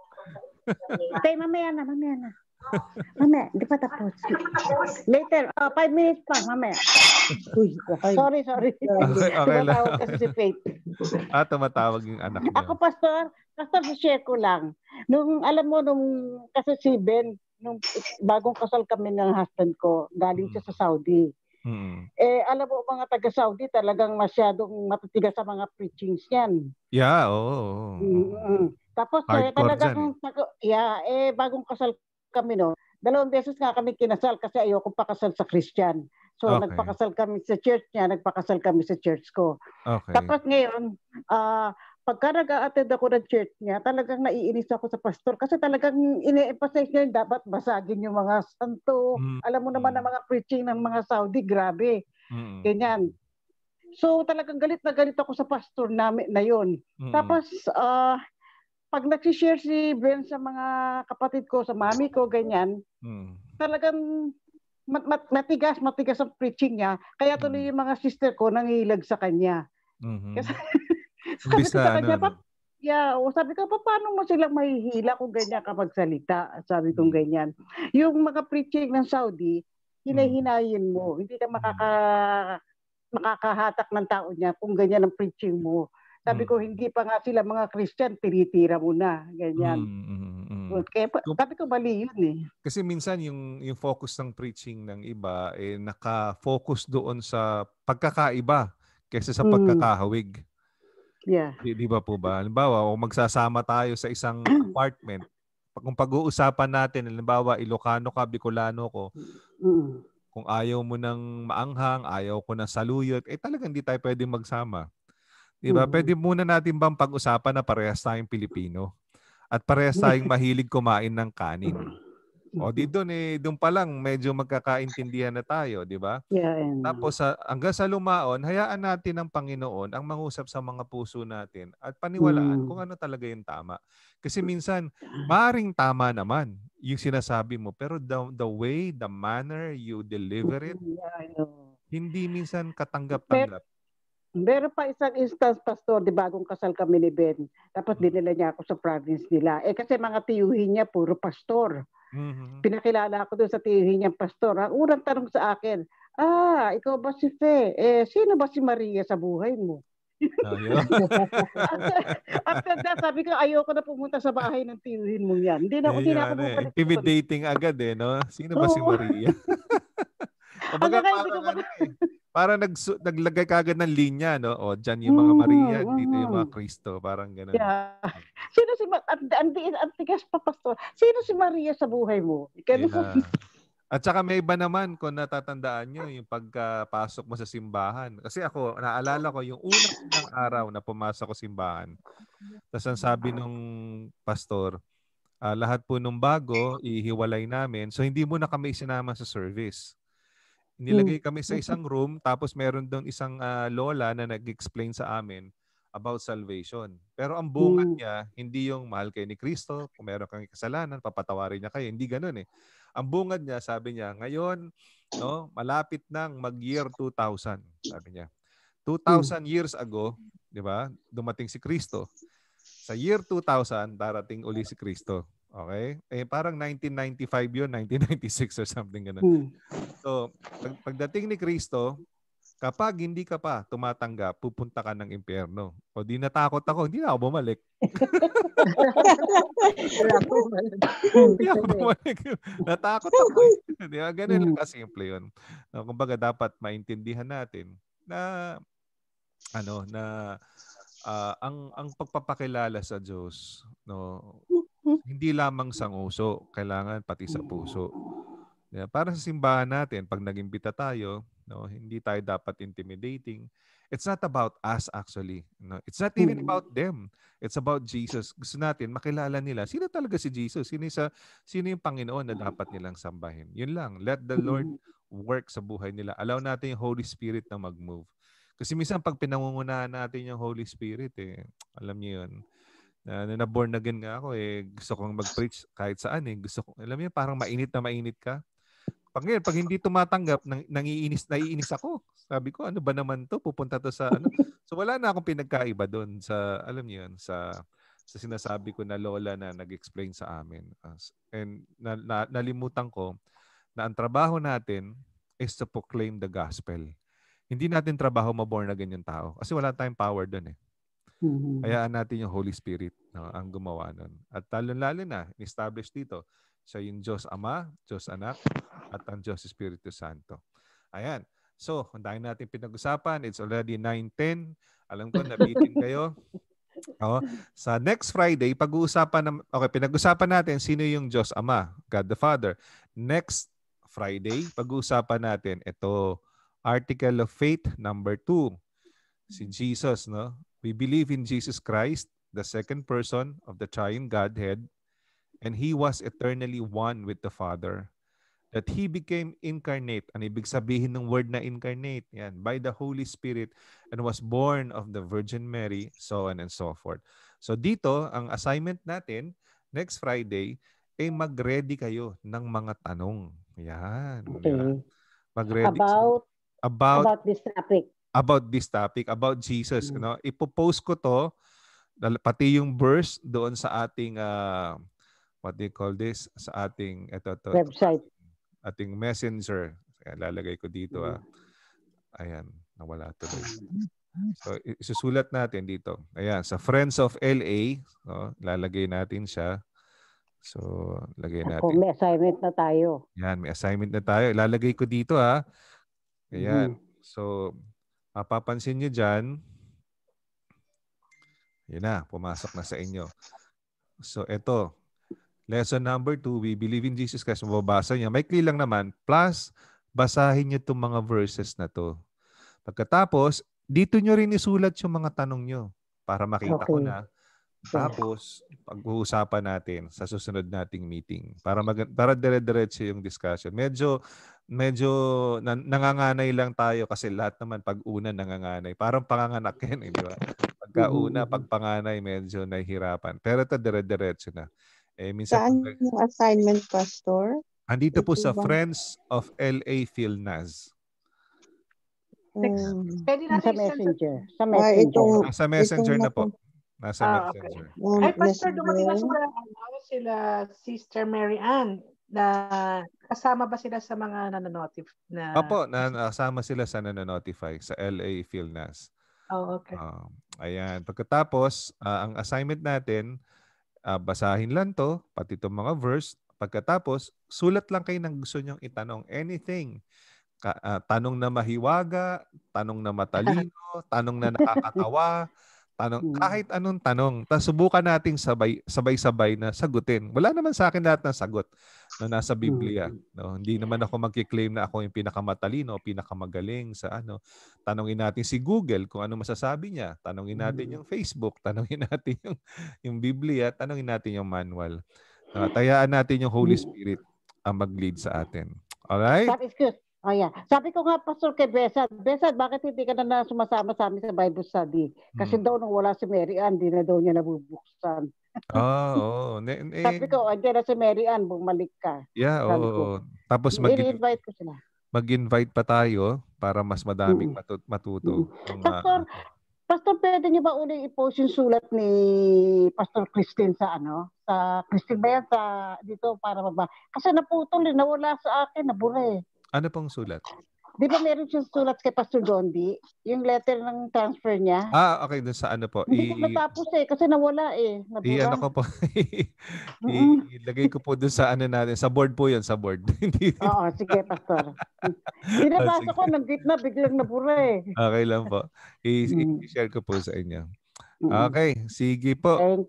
Tay, mamaya na. Mamaya, di pa tapos. Later, 5 minutes pa, mamaya. Uy, sorry. Okay lang. Tumatawag kasi si Faith. Tumatawag yung anak niyo. Ako, Pastor, share ko lang. Alam mo, kasi si Ben, nung bagong kasal kami ng husband ko, galing siya sa Saudi. Alam mo, mga taga-Saudi talagang masyadong matitigas sa mga preachings niyan. Yeah, oo. Tapos Hardcore talagang, bagong kasal kami, no? 2 beses nga kami kinasal kasi ayoko pakasal sa Christian. So, Okay. nagpakasal kami sa church niya, nagpakasal kami sa church ko. Okay. Tapos ngayon, pagka nag-a-attend ako ng church niya, talagang naiinis ako sa pastor kasi talagang ine-emphasize niya yung dapat basagin yung mga santo. Alam mo naman ang mga preaching ng mga Saudi, grabe. Ganyan. So talagang galit na galit ako sa pastor namin na yun. Tapos, pag nag-share si Ben sa mga kapatid ko, sa mami ko, ganyan, talagang matigas ang preaching niya. Kaya tuloy yung mga sister ko nangilag sa kanya. Kasi sabi ko sa kanya, sabi ko, paano mo silang mahihila kung ganyan ka magsalita? Sabi ko ganyan. Yung mga preaching ng Saudi, hinahinayin mo. Hindi ka makakahatak ng tao niya kung ganyan ang preaching mo. Sabi ko, hindi pa nga sila mga Christian, tinitira mo na. Ganyan. Kaya, sabi ko, mali yun eh. Kasi minsan yung focus ng preaching ng iba naka-focus doon sa pagkakaiba kaysa sa pagkakahawig. Yeah. Di ba po ba? Halimbawa, kung magsasama tayo sa isang apartment, kung pag-uusapan natin, halimbawa, Ilocano ka, Bicolano ko, kung ayaw mo ng maanghang, ayaw ko ng saluyot, talagang hindi tayo pwede magsama. Di ba? Pwede muna natin bang pag-usapan na parehas tayong Pilipino at parehas tayong mahilig kumain ng kanin. O di doon pa lang medyo magkakaintindihan na tayo, di ba? Yeah, tapos hanggang sa lumaon, hayaan natin ng Panginoon ang mangusap sa mga puso natin at paniwalaan kung ano talaga yung tama. Kasi minsan, maaaring tama naman yung sinasabi mo, pero the way, the manner you deliver it, hindi minsan katanggap-tanggap. Meron pa isang instance, Pastor, di bagong kasal kami ni Ben. Tapos dinala niya ako sa province nila. Kasi mga tiyuhin niya, puro pastor. Pinakilala ako doon sa tiyuhin niyang pastor. Ang unang tanong sa akin, ikaw ba si Fe? Sino ba si Maria sa buhay mo? After that, sabi ko, ayoko na pumunta sa bahay ng tiyuhin mo yan. Hindi na ako bumalik. Intimidating agad no? Sino ba si Maria? Kumbaga parang naglagay kagad ng linya, no? O, dyan yung mga Maria, dito yung mga Kristo. Parang gano'n. Yeah. Sino si Antigas pa, Pastor? Sino si Maria sa buhay mo? Yeah. At saka may iba naman kung natatandaan nyo yung pagkapasok mo sa simbahan. Kasi ako, naalala ko yung unang araw na pumasok ko simbahan. Tapos ang sabi nung pastor, lahat po nung bago, ihiwalay namin. So hindi mo na kami isinama sa service. Nilagay kami sa isang room, tapos meron doon isang lola na nag-explain sa amin about salvation. Pero ang bungad niya, hindi yung mahal kayo ni Kristo, kung meron kang kasalanan, papatawarin niya kayo. Hindi ganoon eh. Ang bungad niya, sabi niya, ngayon, no, malapit nang mag-year 2000, sabi niya. 2000 years ago, di ba, dumating si Kristo. Sa year 2000, darating uli si Kristo. Okay? Parang 1995 yun, 1996 or something ganun. So, pagdating ni Kristo, kapag hindi ka pa tumatanggap, pupunta ka ng impyerno. O di natakot ako, hindi na ako bumalik. Hindi ako bumalik. Natakot ako. Di ba? Ganun lang kasimple yun. Kumbaga dapat maintindihan natin na ang pagpapakilala sa Diyos, no, Hindi lamang sa nguso, kailangan pati sa puso. Yeah, para sa simbahan natin, pag nag-imbita tayo, no, hindi tayo dapat intimidating. It's not about us actually. No? It's not even about them. It's about Jesus. Gusto natin makilala nila sino talaga si Jesus. Sino yung Panginoon na dapat nilang sambahin. Yun lang. Let the Lord work sa buhay nila. Allow natin yung Holy Spirit na mag-move. Kasi minsan pag pinangungunahan natin yung Holy Spirit, alam niyo yun, na born again nga ako, gusto kong mag-preach kahit saan. Gusto ko, alam niyo, parang mainit na mainit ka. Pag hindi tumatanggap, naiinis ako. Sabi ko, ano ba naman to? Pupunta to sa ano? So wala na akong pinagkaiba doon sa, alam niyo yun, sa sinasabi ko na lola na nag-explain sa amin. And nalimutan ko na ang trabaho natin is to proclaim the gospel. Hindi natin trabaho maborn again yung tao. Kasi wala tayong power doon . Hayaan natin yung Holy Spirit ang gumawa nun. At lalo na, establish dito, siya yung Diyos Ama, Diyos Anak, at ang Diyos Espiritu Santo. Ayan. So, ang dahil natin pinag-usapan, it's already 9:10. Alam ko, nabitin kayo. Sa next Friday, pinag-usapan natin sino yung Diyos Ama, God the Father. Next Friday, pag-uusapan natin ito, Article of Faith number 2. Si Jesus, no? We believe in Jesus Christ, the second person of the triune Godhead, and He was eternally one with the Father. That He became incarnate. Ang ibig sabihin ng word na incarnate? Yan, by the Holy Spirit, and was born of the Virgin Mary, so on and so forth. So dito, ang assignment natin, next Friday, mag-ready kayo ng mga tanong. Yan. Okay. Mag-ready. About this topic. About this topic, about Jesus. Ipopost ko to, pati yung verse doon sa ating, what do you call this? Sa ating, website. Ating messenger. Lalagay ko dito. Ayan, nawala tuloy. So, isusulat natin dito. Ayan, sa Friends of LA, lalagay natin siya. So, lagay natin. May assignment na tayo. Yan, may assignment na tayo. Ilalagay ko dito, Ayan. So, mapapansin nyo dyan, yun na, pumasok na sa inyo. So, ito, lesson number 2, we believe in Jesus Christ. Mababasa niya. Maikli lang naman. Plus, basahin niyo itong mga verses na to. Pagkatapos, dito nyo rin isulat yung mga tanong nyo para makita ko na. Tapos, pag-uusapan natin sa susunod nating meeting para dire-diretso yung discussion. Medyo nanganganay lang tayo kasi lahat naman pag-una nanganganay. Parang panganganak yan, di ba? Pagka-una, pag-panganay, medyo nahihirapan. Pero ito, dire-diretso na. Minsan, saan yung assignment, Pastor? Andito po sa Friends of LA Philnaz. Sa messenger. Sa messenger na po. Nasa messenger. Okay. Ay, Pastor, dumating na sila Sister Mary Ann. Kasama ba sila sa mga nanonotify? Opo, kasama sila sa nanonotify sa LA Philnas. Oh, okay. Ayan. Pagkatapos, ang assignment natin, basahin lang to, pati itong mga verse. Pagkatapos, sulat lang kayo ng gusto nyong itanong. Anything. Tanong na mahiwaga, tanong na matalino, tanong na nakakatawa, kahit anong tanong. Tapos subukan nating sabay-sabay na sagutin. Wala naman sa akin lahat ng sagot na nasa Biblia. No? Hindi naman ako magkiklaim na ako yung pinakamatalino, pinakamagaling sa ano. Tanungin natin si Google kung ano masasabi niya. Tanungin natin yung Facebook. Tanungin natin yung Biblia. Tanungin natin yung manual. Tayaan natin yung Holy Spirit ang mag-lead sa atin. Alright? Sabi ko nga, Pastor, kay Besad, bakit hindi ka na sumasama sa amin sa Bible study? Kasi daw nung wala si Mary Ann, di na daw niya nabubuksan. Sabi ko, andyan na si Mary Ann, bumalik ka. Yeah, oo. Tapos i-invite ko sila. Mag-invite pa tayo para mas madaming matuto. Pastor, pwede niyo ba uling i-post yung sulat ni Pastor Christine sa Christine ba yan dito para kasi naputol nawala sa akin, nabura Ano pong sulat? Di ba meron siyang sulat kay Pastor Dondi? Yung letter ng transfer niya? Okay. Dun sa ano po? Hindi ko natapos kasi nawala nabura. Ano ko po? Ilagay ko po dun sa ano natin. Sa board po yun, sa board. Oo, sige, Pastor. Binabasa ko, ng gitna, biglang nabura Okay lang po. I-share ko po sa inyo. Okay, sige po. Thank you.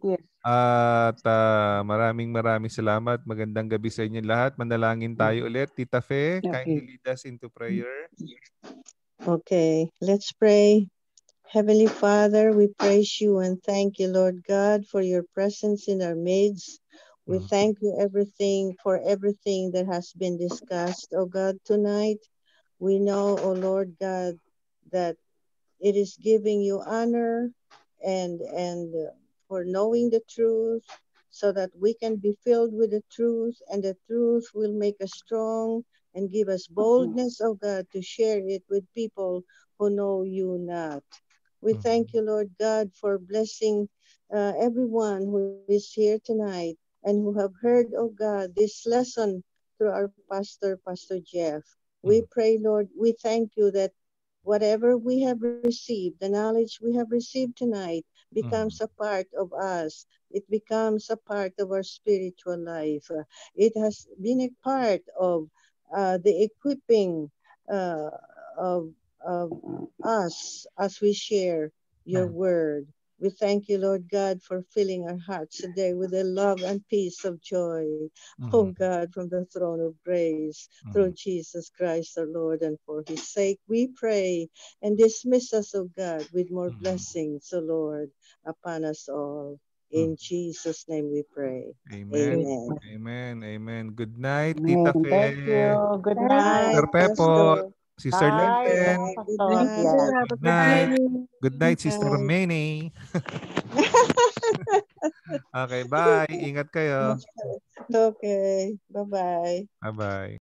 At maraming salamat. Magandang gabi sa inyo lahat. Manalangin tayo ulit. Tita Fe, Okay. kindly lead us into prayer. Okay, let's pray. Heavenly Father, we praise you and thank you, Lord God, for your presence in our midst. We Mm, thank you for everything that has been discussed, oh God, tonight. We know, oh Lord God, that it is giving you honor and for knowing the truth so that we can be filled with the truth, and the truth will make us strong and give us boldness, oh God, to share it with people who know you not. We mm, thank you, Lord God, for blessing everyone who is here tonight and who have heard, oh God, this lesson through our pastor, Pastor Jeff. We mm, pray, Lord, we thank you that whatever we have received, the knowledge we have received tonight becomes a mm, part of us. It becomes a part of our spiritual life. It has been a part of the equipping uh, of, of us as we share your mm, word. We thank you, Lord God, for filling our hearts today with the love and peace of joy, oh mm, God, from the throne of grace through mm, Jesus Christ our Lord. And for his sake we pray, and dismiss us, O God, with more mm, blessings, O Lord, upon us all. mm. In Jesus' name we pray. Amen. Amen. Amen. Amen. Good night, Tita Amen. Thank Fe. you. Good Good night. night, Sister Pepo. Pastor. Sister Hi, Len. Okay. Good Pastor. Thank night. you. Yes. Have a Good good night. night. Bye. Good night, Sister Night. Manny. Okay, bye. Ingat kayo. Okay. Bye bye. Bye-bye.